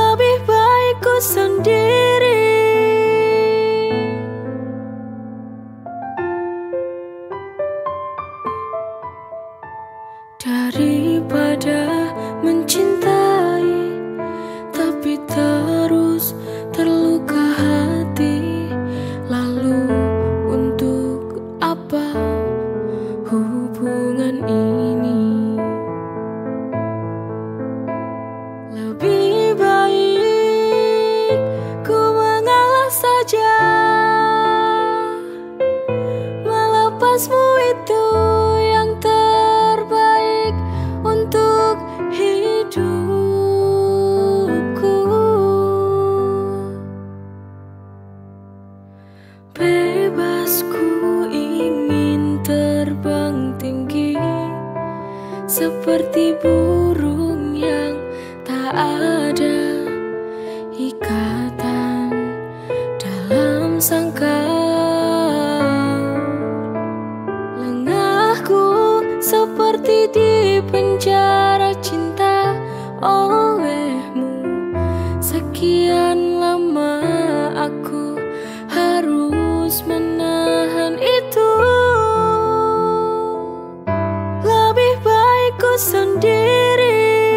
daripada mencintai tapi terus terluka hati. Lalu untuk apa hubungan ini? Lebih baik ku mengalah saja, melepasmu itu yang terbaik untuk hidupku. Bebas ku ingin terbang tinggi seperti burung yang tak ada ikatan dalam sangkar. Lengahku seperti di penjara cinta olehmu. Sekian lama aku harus menahan itu. Lebih baik ku sendiri.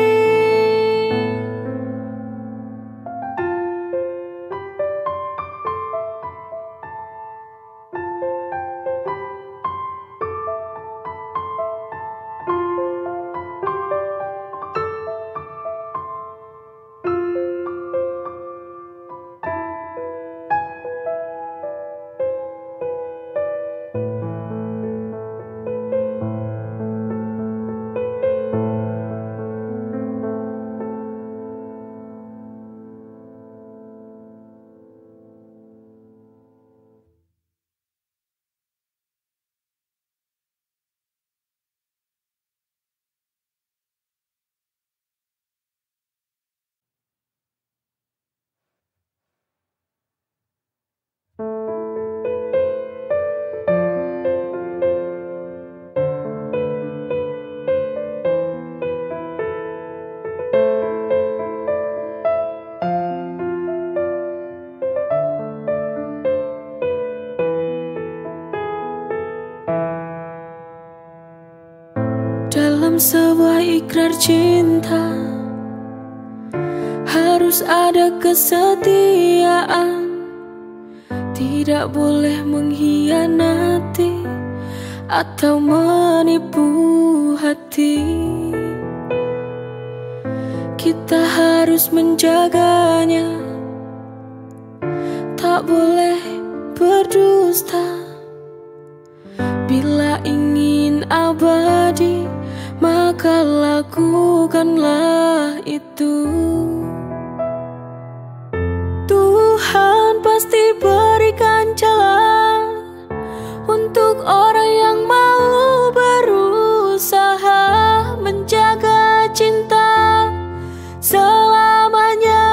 Dalam sebuah ikrar cinta harus ada kesetiaan. Tidak boleh mengkhianati atau menipu hati. Kita harus menjaganya, tak boleh berdusta. Bila ingin abadi, maka lakukanlah itu. Tuhan pasti berikan jalan untuk orang yang mau berusaha menjaga cinta selamanya.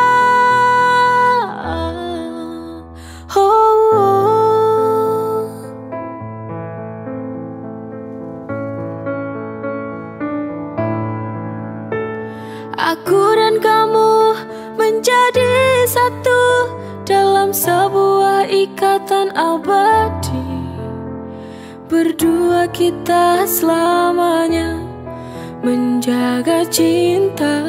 Oh. Aku dan kamu menjadi satu dalam sebuah ikatan abadi. Berdua kita selamanya menjaga cinta.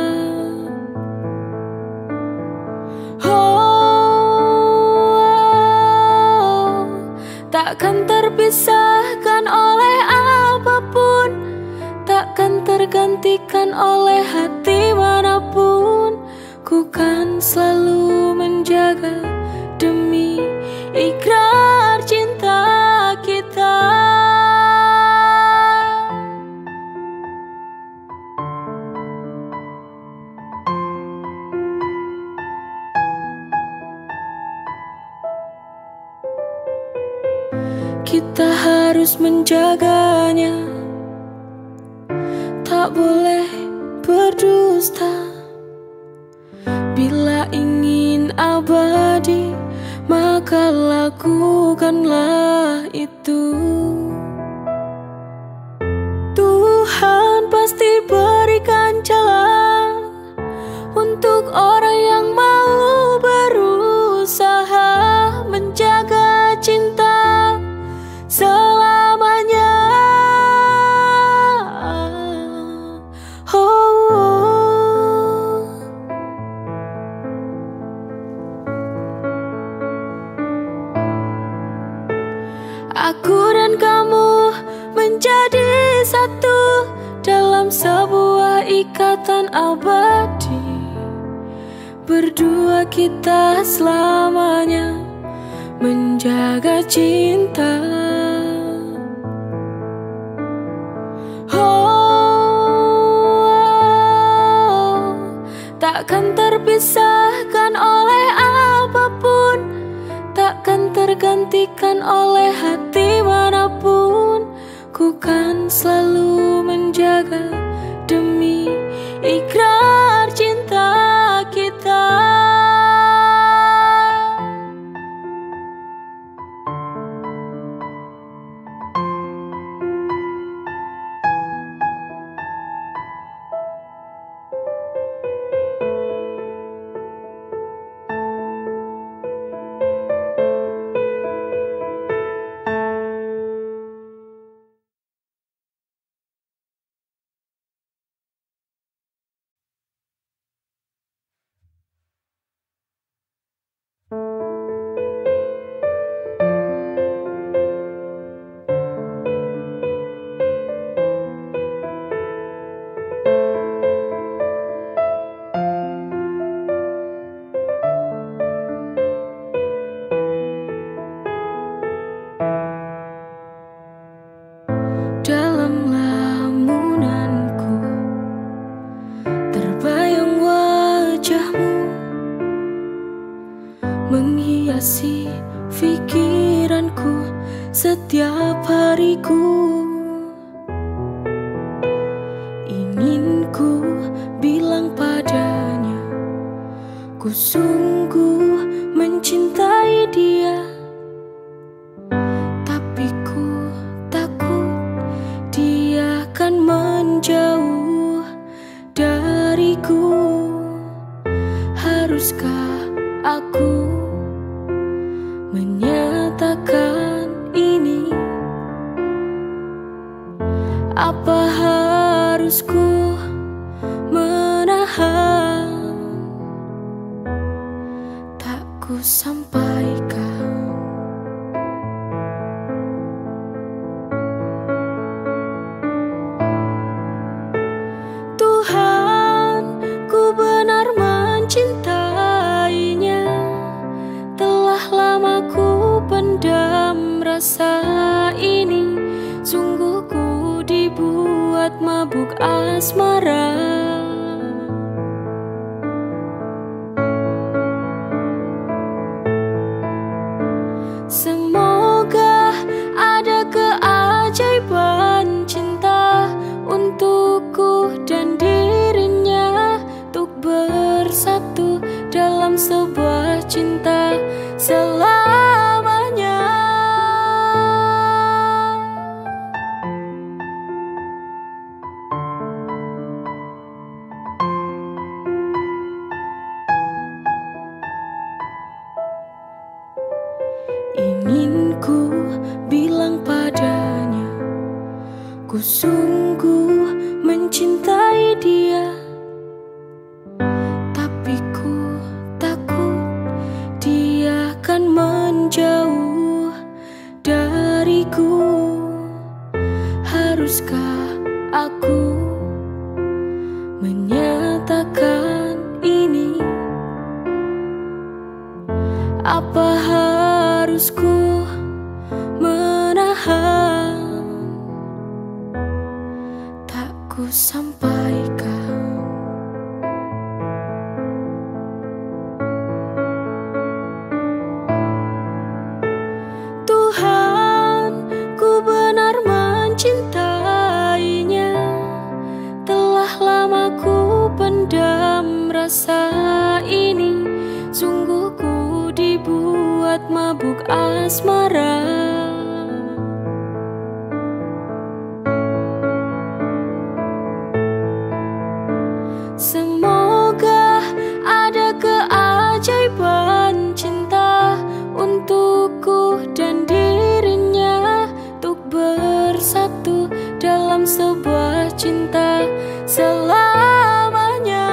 Oh, takkan terpisahkan oleh apapun, takkan tergantikan oleh hati manapun. Ku kan selalu menjaga demi ikrar cinta kita. Kita harus menjaganya, tak boleh berdusta. Bila ingin abadi, maka lakukanlah itu. Tuhan pasti berikan jalan untuk orang yang mau berusaha menjaga cinta selamanya. ikatan abadi. Berdua kita selamanya menjaga cinta. Oh, takkan terpisahkan oleh apapun, takkan tergantikan oleh hati manapun. Ku kan selalu menjaga demi ikrar cinta kita. Dalam lamunanku terbayang wajahmu, menghiasi pikiranku setiap hariku. Ingin ku bilang padanya, ku sungguh mencintai dia. Tapi ku takut dia akan menjauh dariku. Haruskah aku menyatakan ini? Apa harus ku menahan? Tak ku sampaikan. Tuhan, ku benar mencintainya. Telah lama ku pendam rasa ini. Sungguh ku dibuat mabuk asmara. Semoga ada keajaiban cinta untukku dan dirinya, untuk bersatu dalam sebuah cinta selamanya. Ingin ku bilang padanya, ku sungguh mencintai dia. Tapi ku takut dia akan menjauh dariku. Haruskah aku menyatakan ini? Apa harus ku menahan? Tak ku sampaikan. Tuhan, ku benar mencintainya. Telah lama ku pendam rasa ini. Sungguh ku dibuat mabuk asmara. Semoga ada keajaiban cinta untukku dan dirinya, untuk bersatu dalam sebuah cinta selamanya.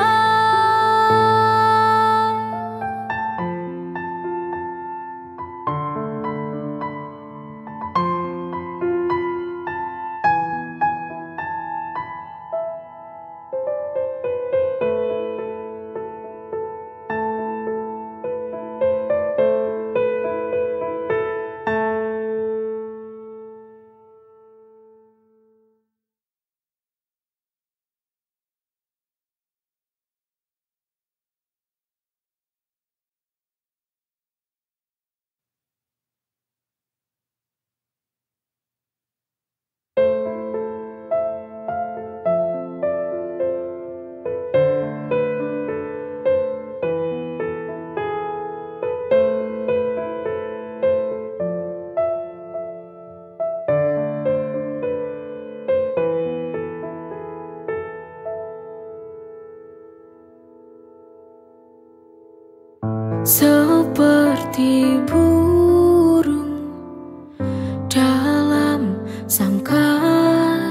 seperti burung dalam sangkar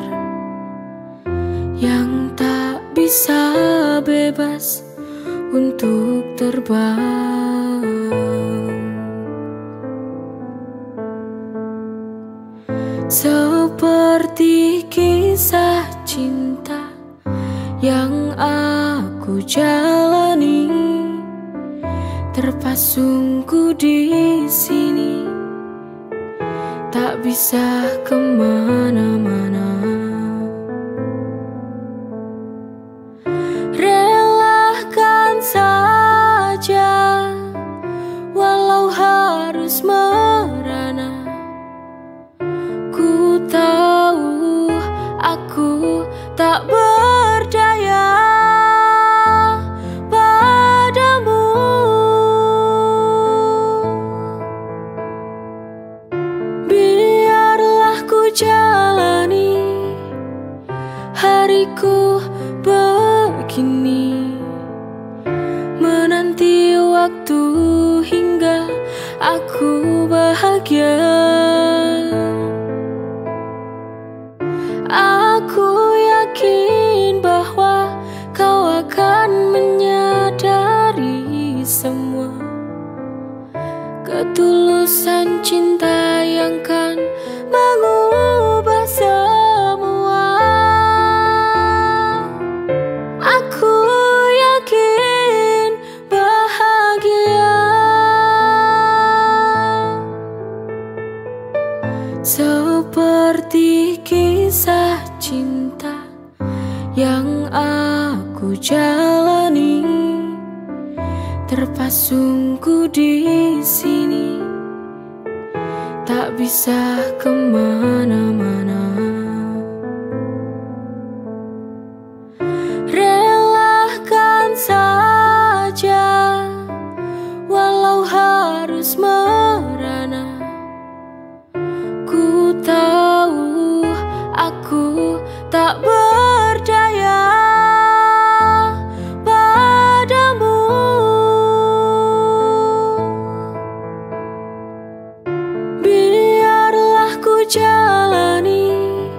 yang tak bisa bebas untuk terbang. Seperti kisah cinta yang aku jalani, terpasungku di sini, tak bisa kemana-mana. Relakan saja, walau harus merana. Ku tahu aku tak berdaya padamu. Biarlah ku jalani hariku begini, menanti waktu hingga aku bahagia. Aku yakin bahwa kau akan menyadari semua ketulusan cinta yang kan mengubah semua. Aku yakin bahagia seperti kisah cinta yang aku jalani, terpasungku di sini, tak bisa kemana-mana. Relakan saja, walau harus merana. Ku tahu aku tak berdaya padamu. Biarlah ku jalani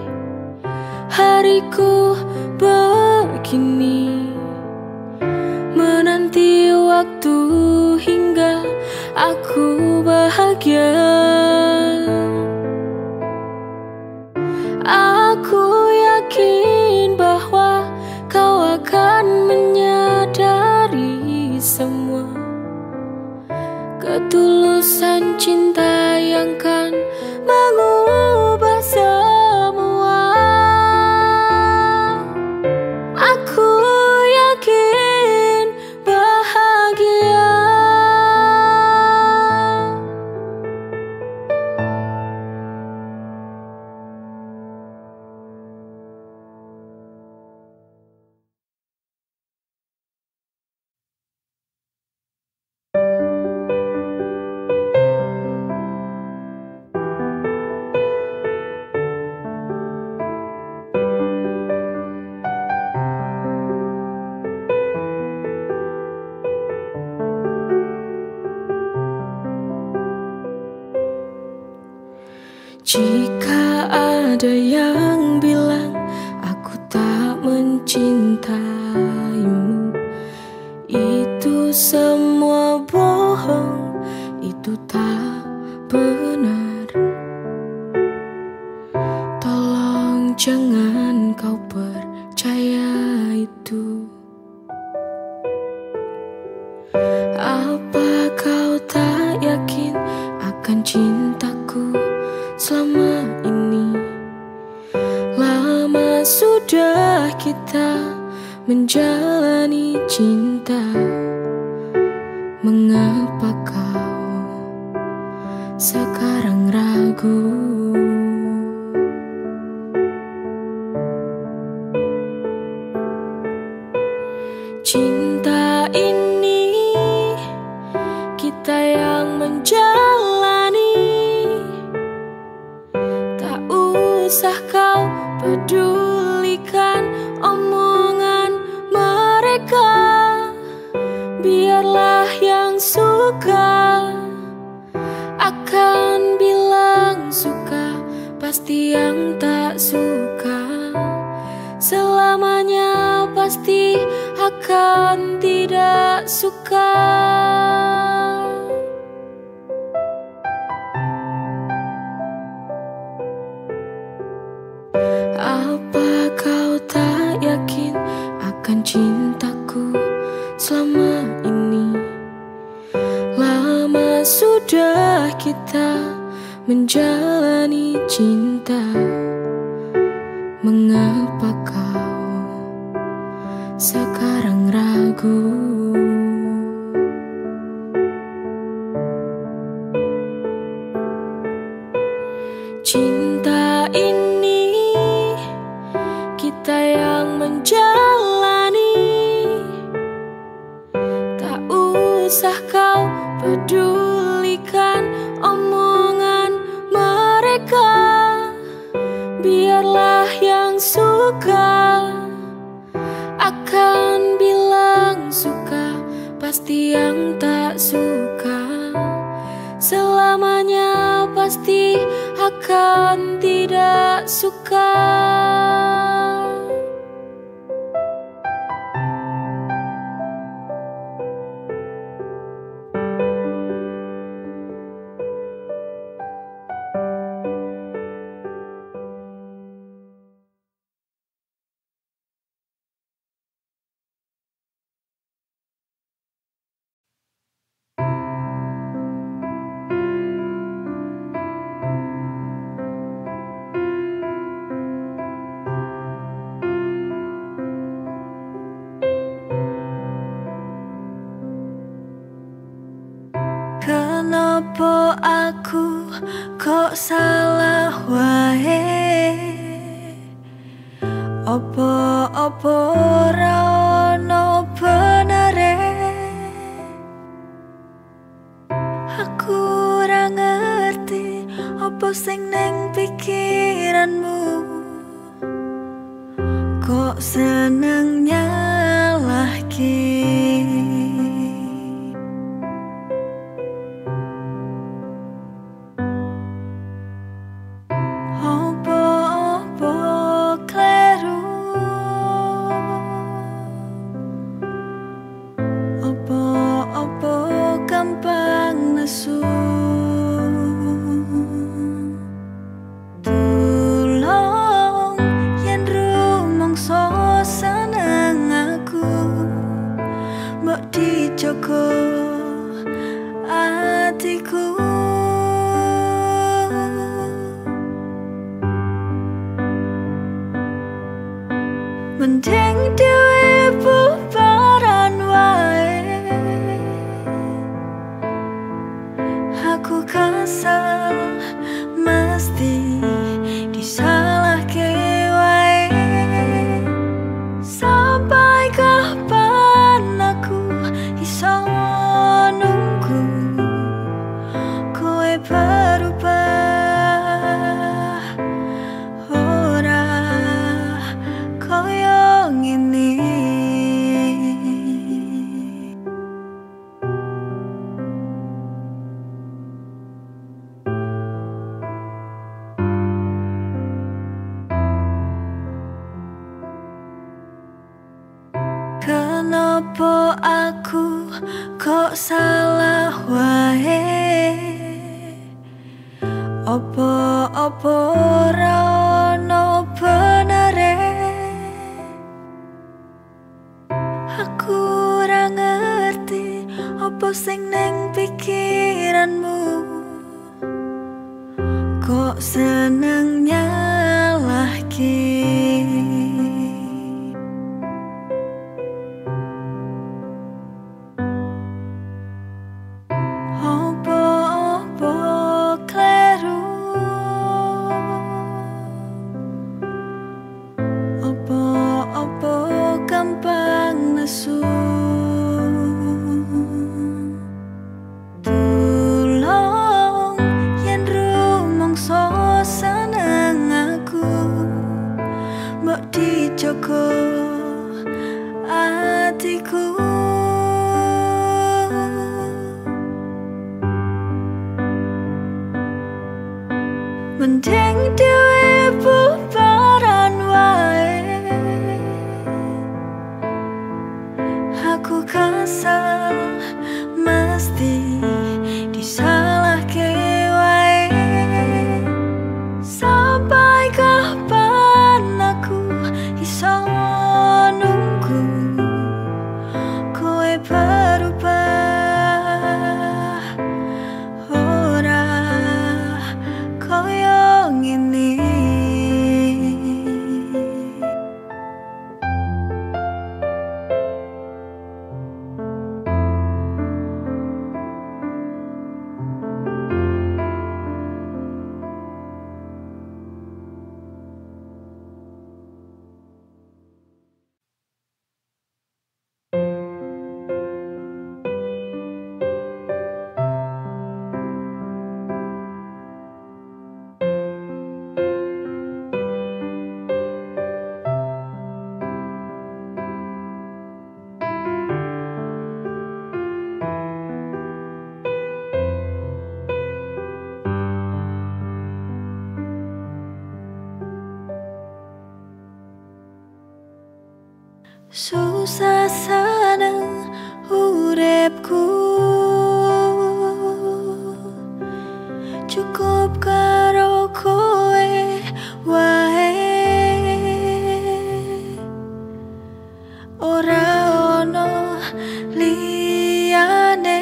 hariku begini, menanti waktu hingga aku bahagia. Aku yakin bahwa kau akan menyadari semua ketulusan cinta yang kan mengubah semua. Aku yakin bahagia. Jika ada yang bilang aku tak mencintaimu, itu semua bohong, itu tak benar. Tolong jangan kau percaya itu. Apa kau tak yakin akan cintaku selama ini? Lama sudah kita menjalani cinta. Mengapa kau sekarang ragu? Cinta ini kita yang menjalani. Tak usah kau pedulikan omongan mereka. Biarlah yang suka pasti yang tak suka, selamanya pasti akan tidak suka. Apa kau tak yakin akan cintaku selama ini? Lama sudah kita menjalani cinta. Mengapa kau sekarang ragu? Cinta ini kita yang menjalani, tak usah kau pedulikan omongan mereka. Biarlah yang suka akan bilang suka, pasti yang tak suka selamanya pasti akan tidak suka. Kenapa aku kok salah wae? Apa-apa ora ono benere. Aku ora ngerti apa sing ning pikiranmu, kok seneng nyalahke. Joko atiku, mending dhewe bubaran wae. Aku kesal mesti disalahke wae. Sampai kapan aku iso nunggu kowe berubah? Ora koyo ngene. Kenapa aku kok salah wae? Apa-apa ora ono benere. Aku ora ngerti apa sing ning pikiranmu, kok seneng nyalahke. Joko atiku, mending dhewe susah seneng uripku, cukup karo kowe wae, ora ono liyane.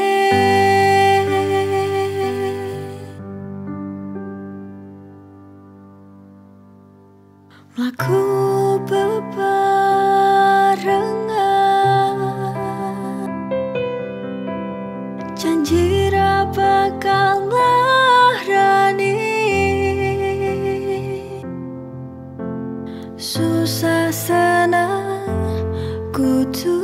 Mlaku bebarengan, janji ra bakal nglarani, susah senang kudu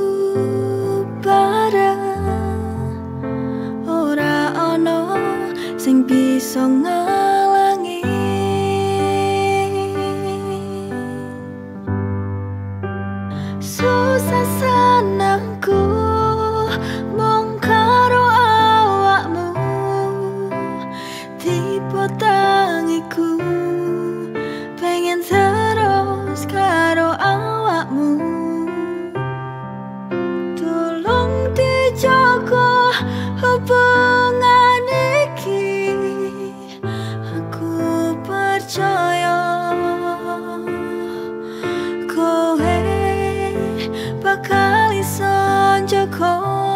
bareng, ora ono sing bisa ngalangi. Susah senangku mung karo awakmu, tipe tangiku pengen terus karo awakmu. Tolong dijaga hubungan iki, aku percaya kowe bakal iso njaga.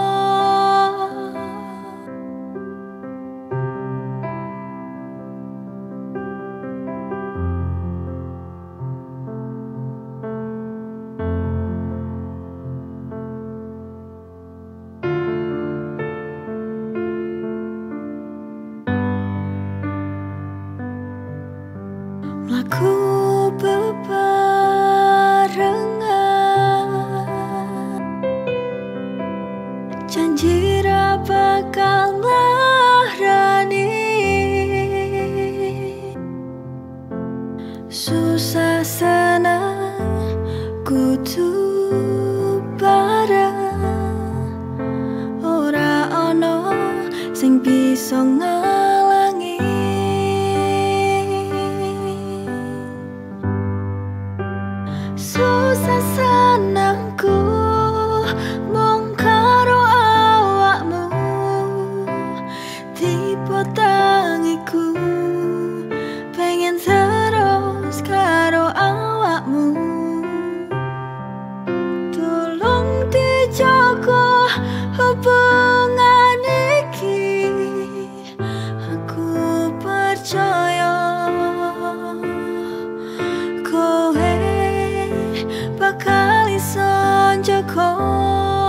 Mlaku bebarengan, janji ra bakal nglarani, susah senang kudu bareng, ora ono sing bisa ngalangi. Susah senangku mung karo awakmu, tipe tangiku pengen terus karo awakmu. Tolong dijaga hubungan iki, aku percaya kowe bakal iso njaga.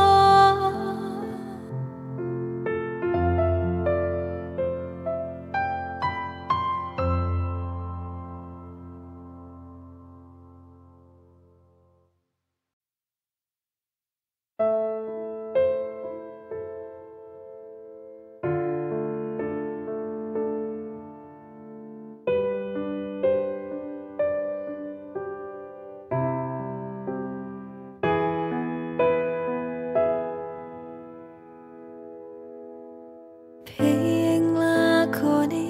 Piye nglakoni,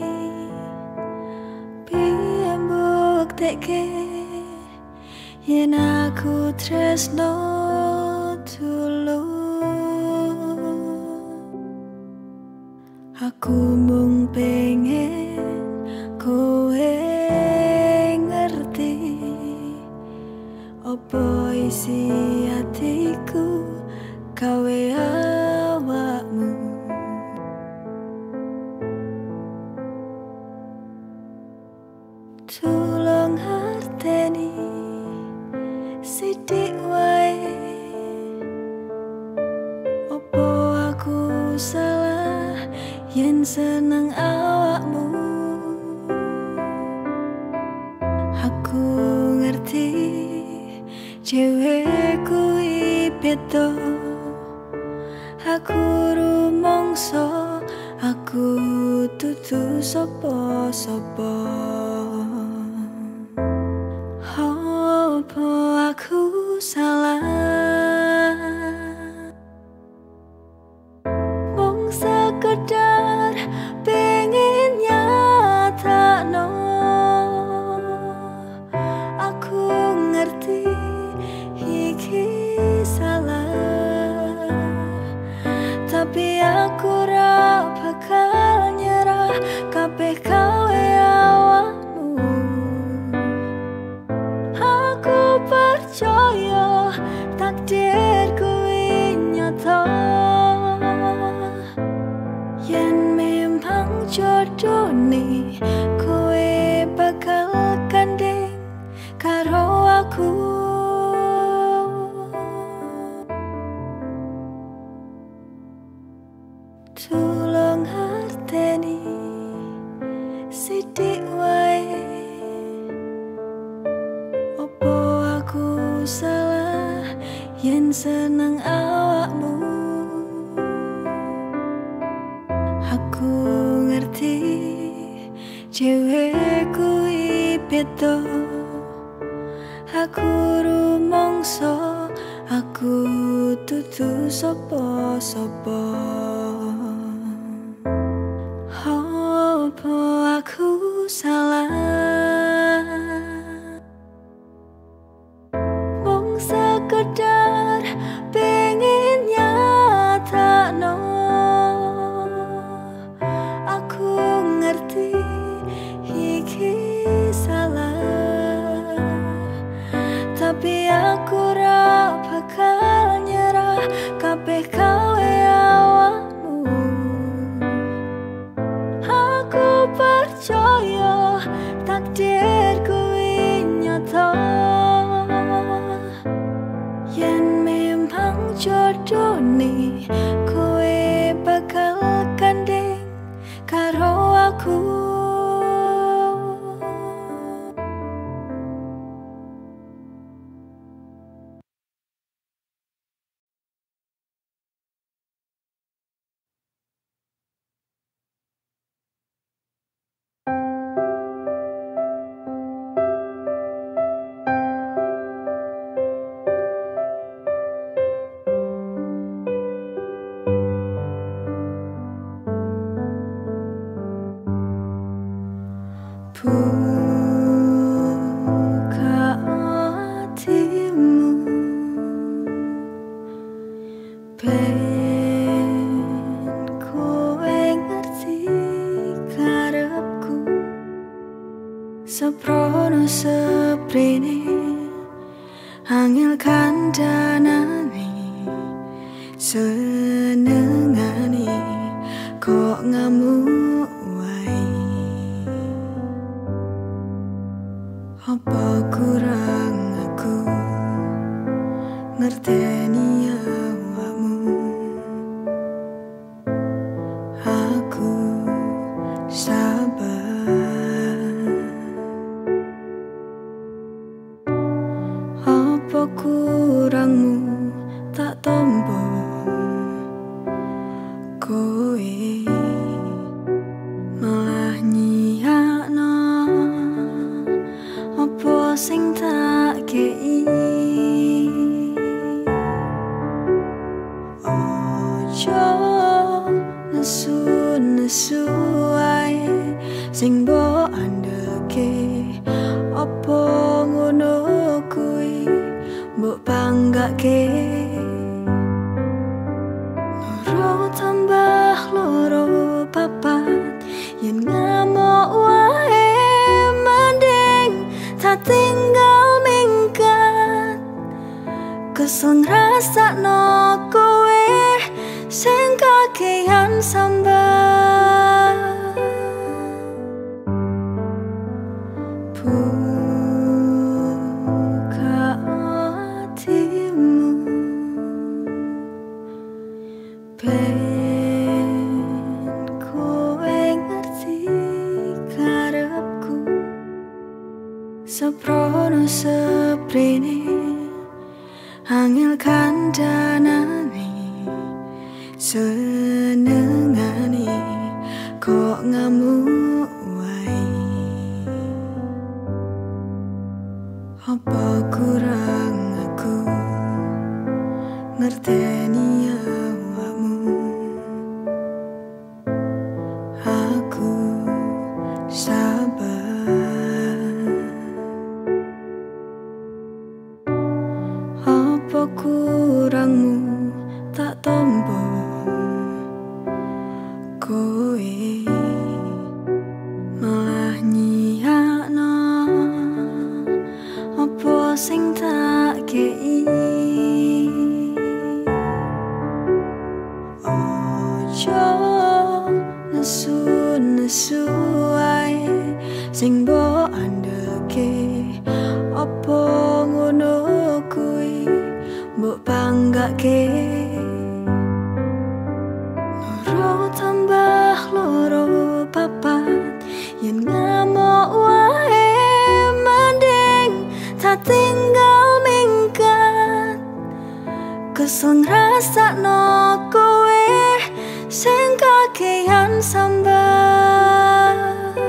piye mbuktekke yen aku tresno tulung. Aku mung pengen kowe ngerti opo isi hatiku gawe awakmu. Tulung harteni sithik wae, opo aku salah yen seneng awakmu. Aku ngerti cewek kuwi beda, aku rumangsa aku dudu sapa-sapa. Apa aku salah mung sekedar pengen nyatakno. Aku ngerti iki percaya takdir kuwi nyata. Yen memang jodone kowe bakal gandeng karo aku. Tulung harteni sithik wae, opo aku salah yen seneng awakmu. Aku ngerti cewek kuwi beda, aku rumangsa aku dudu sapa-sapa. Apa aku salah mung sekedar pengen nyatakno. Aku ngerti iki salah, tapi aku ra bakal nyerah kabeh gawe awakmu. Aku percaya takdir kuwi nyata. Yen memang jodone kowe bakal gandeng karo aku. Buka hatimu, ben kowe ngerti karepku. Seprono seprene angel kandhanane, senengane kok ngamuk wae. Apa kurang aku ngerteni awakmu. Aku sabar. Apa kurangmu tak tompo kowe malah nyiakno apa sing tak kei. Ojo nesu-nesu wae sing mbok andeke, apa ngono kuwi mbok banggake. Loro tambah loro papat yen ngamuk wae mending tak tinggal minggat. Kesel ngrasakno kowe sing kakehan sambat. Buka hatimu, ben kowe ngerti karepku. Seprono seprene angel kandhanane, senengane kok ngamuk wae. Apa kurang aku ngerteni awakmu. Aku sabar. Apa kurangmu tak tompo kowe malah nyiakno apa sing tak kei. Ojo nesu-nesu ae sing mbok andeke. Apa ngono kuwi mbok banggake. Loro tambah loro papat yen ngamuk wae mending tak tinggal minggat. Kesel ngrasakno kowe sing kakehan sambat.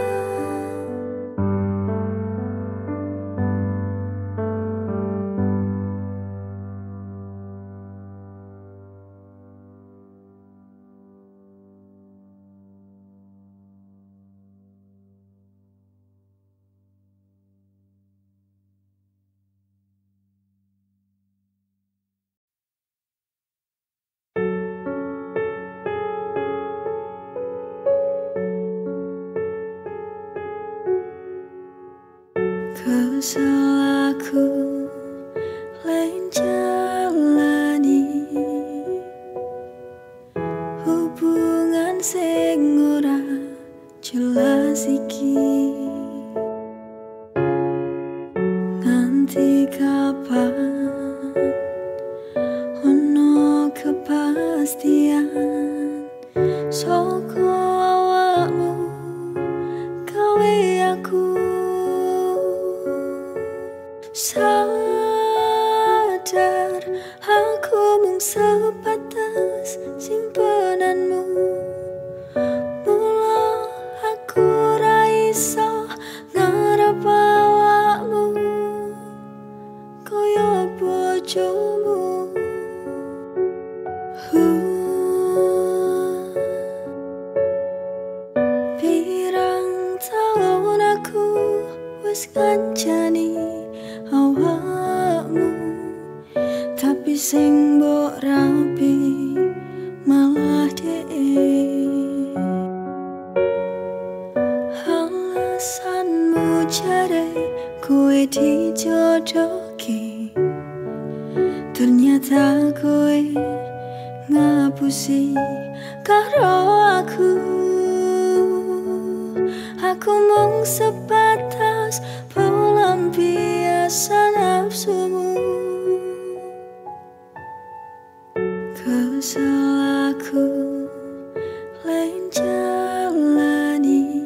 Kesel aku lain jalani hubungan sing ora jelas iki. Nganti kapan ono kepastian saka awakmu gawe aku sadar aku mung sebatas simpenanmu. Mula aku ra iso ngarep awakmu kaya bojomu. Pirang taun aku wis ngancani awakmu, tapi sing mbok rapi malah dhek. Alasanmu jare kowe dijodohke, ternyata kowe ngapusi karo aku. Aku mung sebatas pelampiasan nafsumu. Kesel aku lain jalani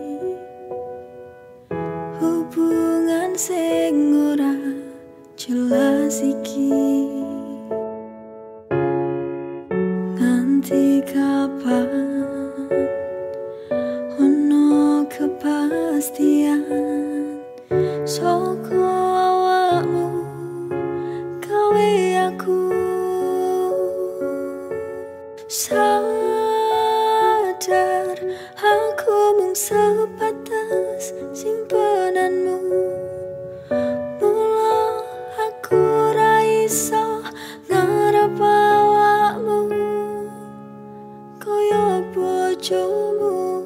hubungan sing ora jelas iki. Nganti kapan ono kepastian saka awakmu gawe aku sadar aku mung sebatas simpenanmu. Mula aku ra iso ngarep awakmu kaya bojomu.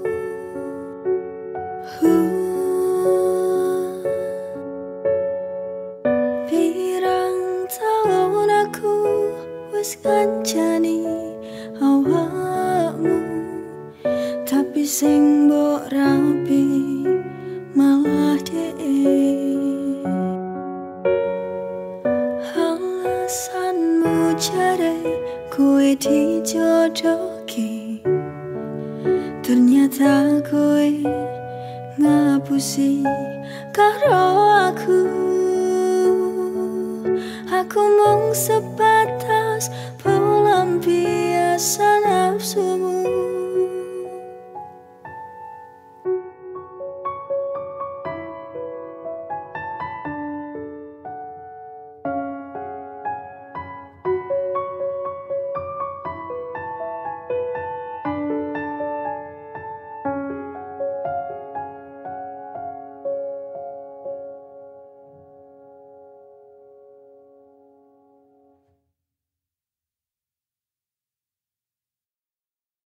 Pirang taun aku wis ngancani awakmu, tapi sing mbok rapi malah dhek. Alasanmu jare kowe dijodohke, ternyata kowe ngapusi karo aku. Aku mung sebatas pelampiasan nafsumu.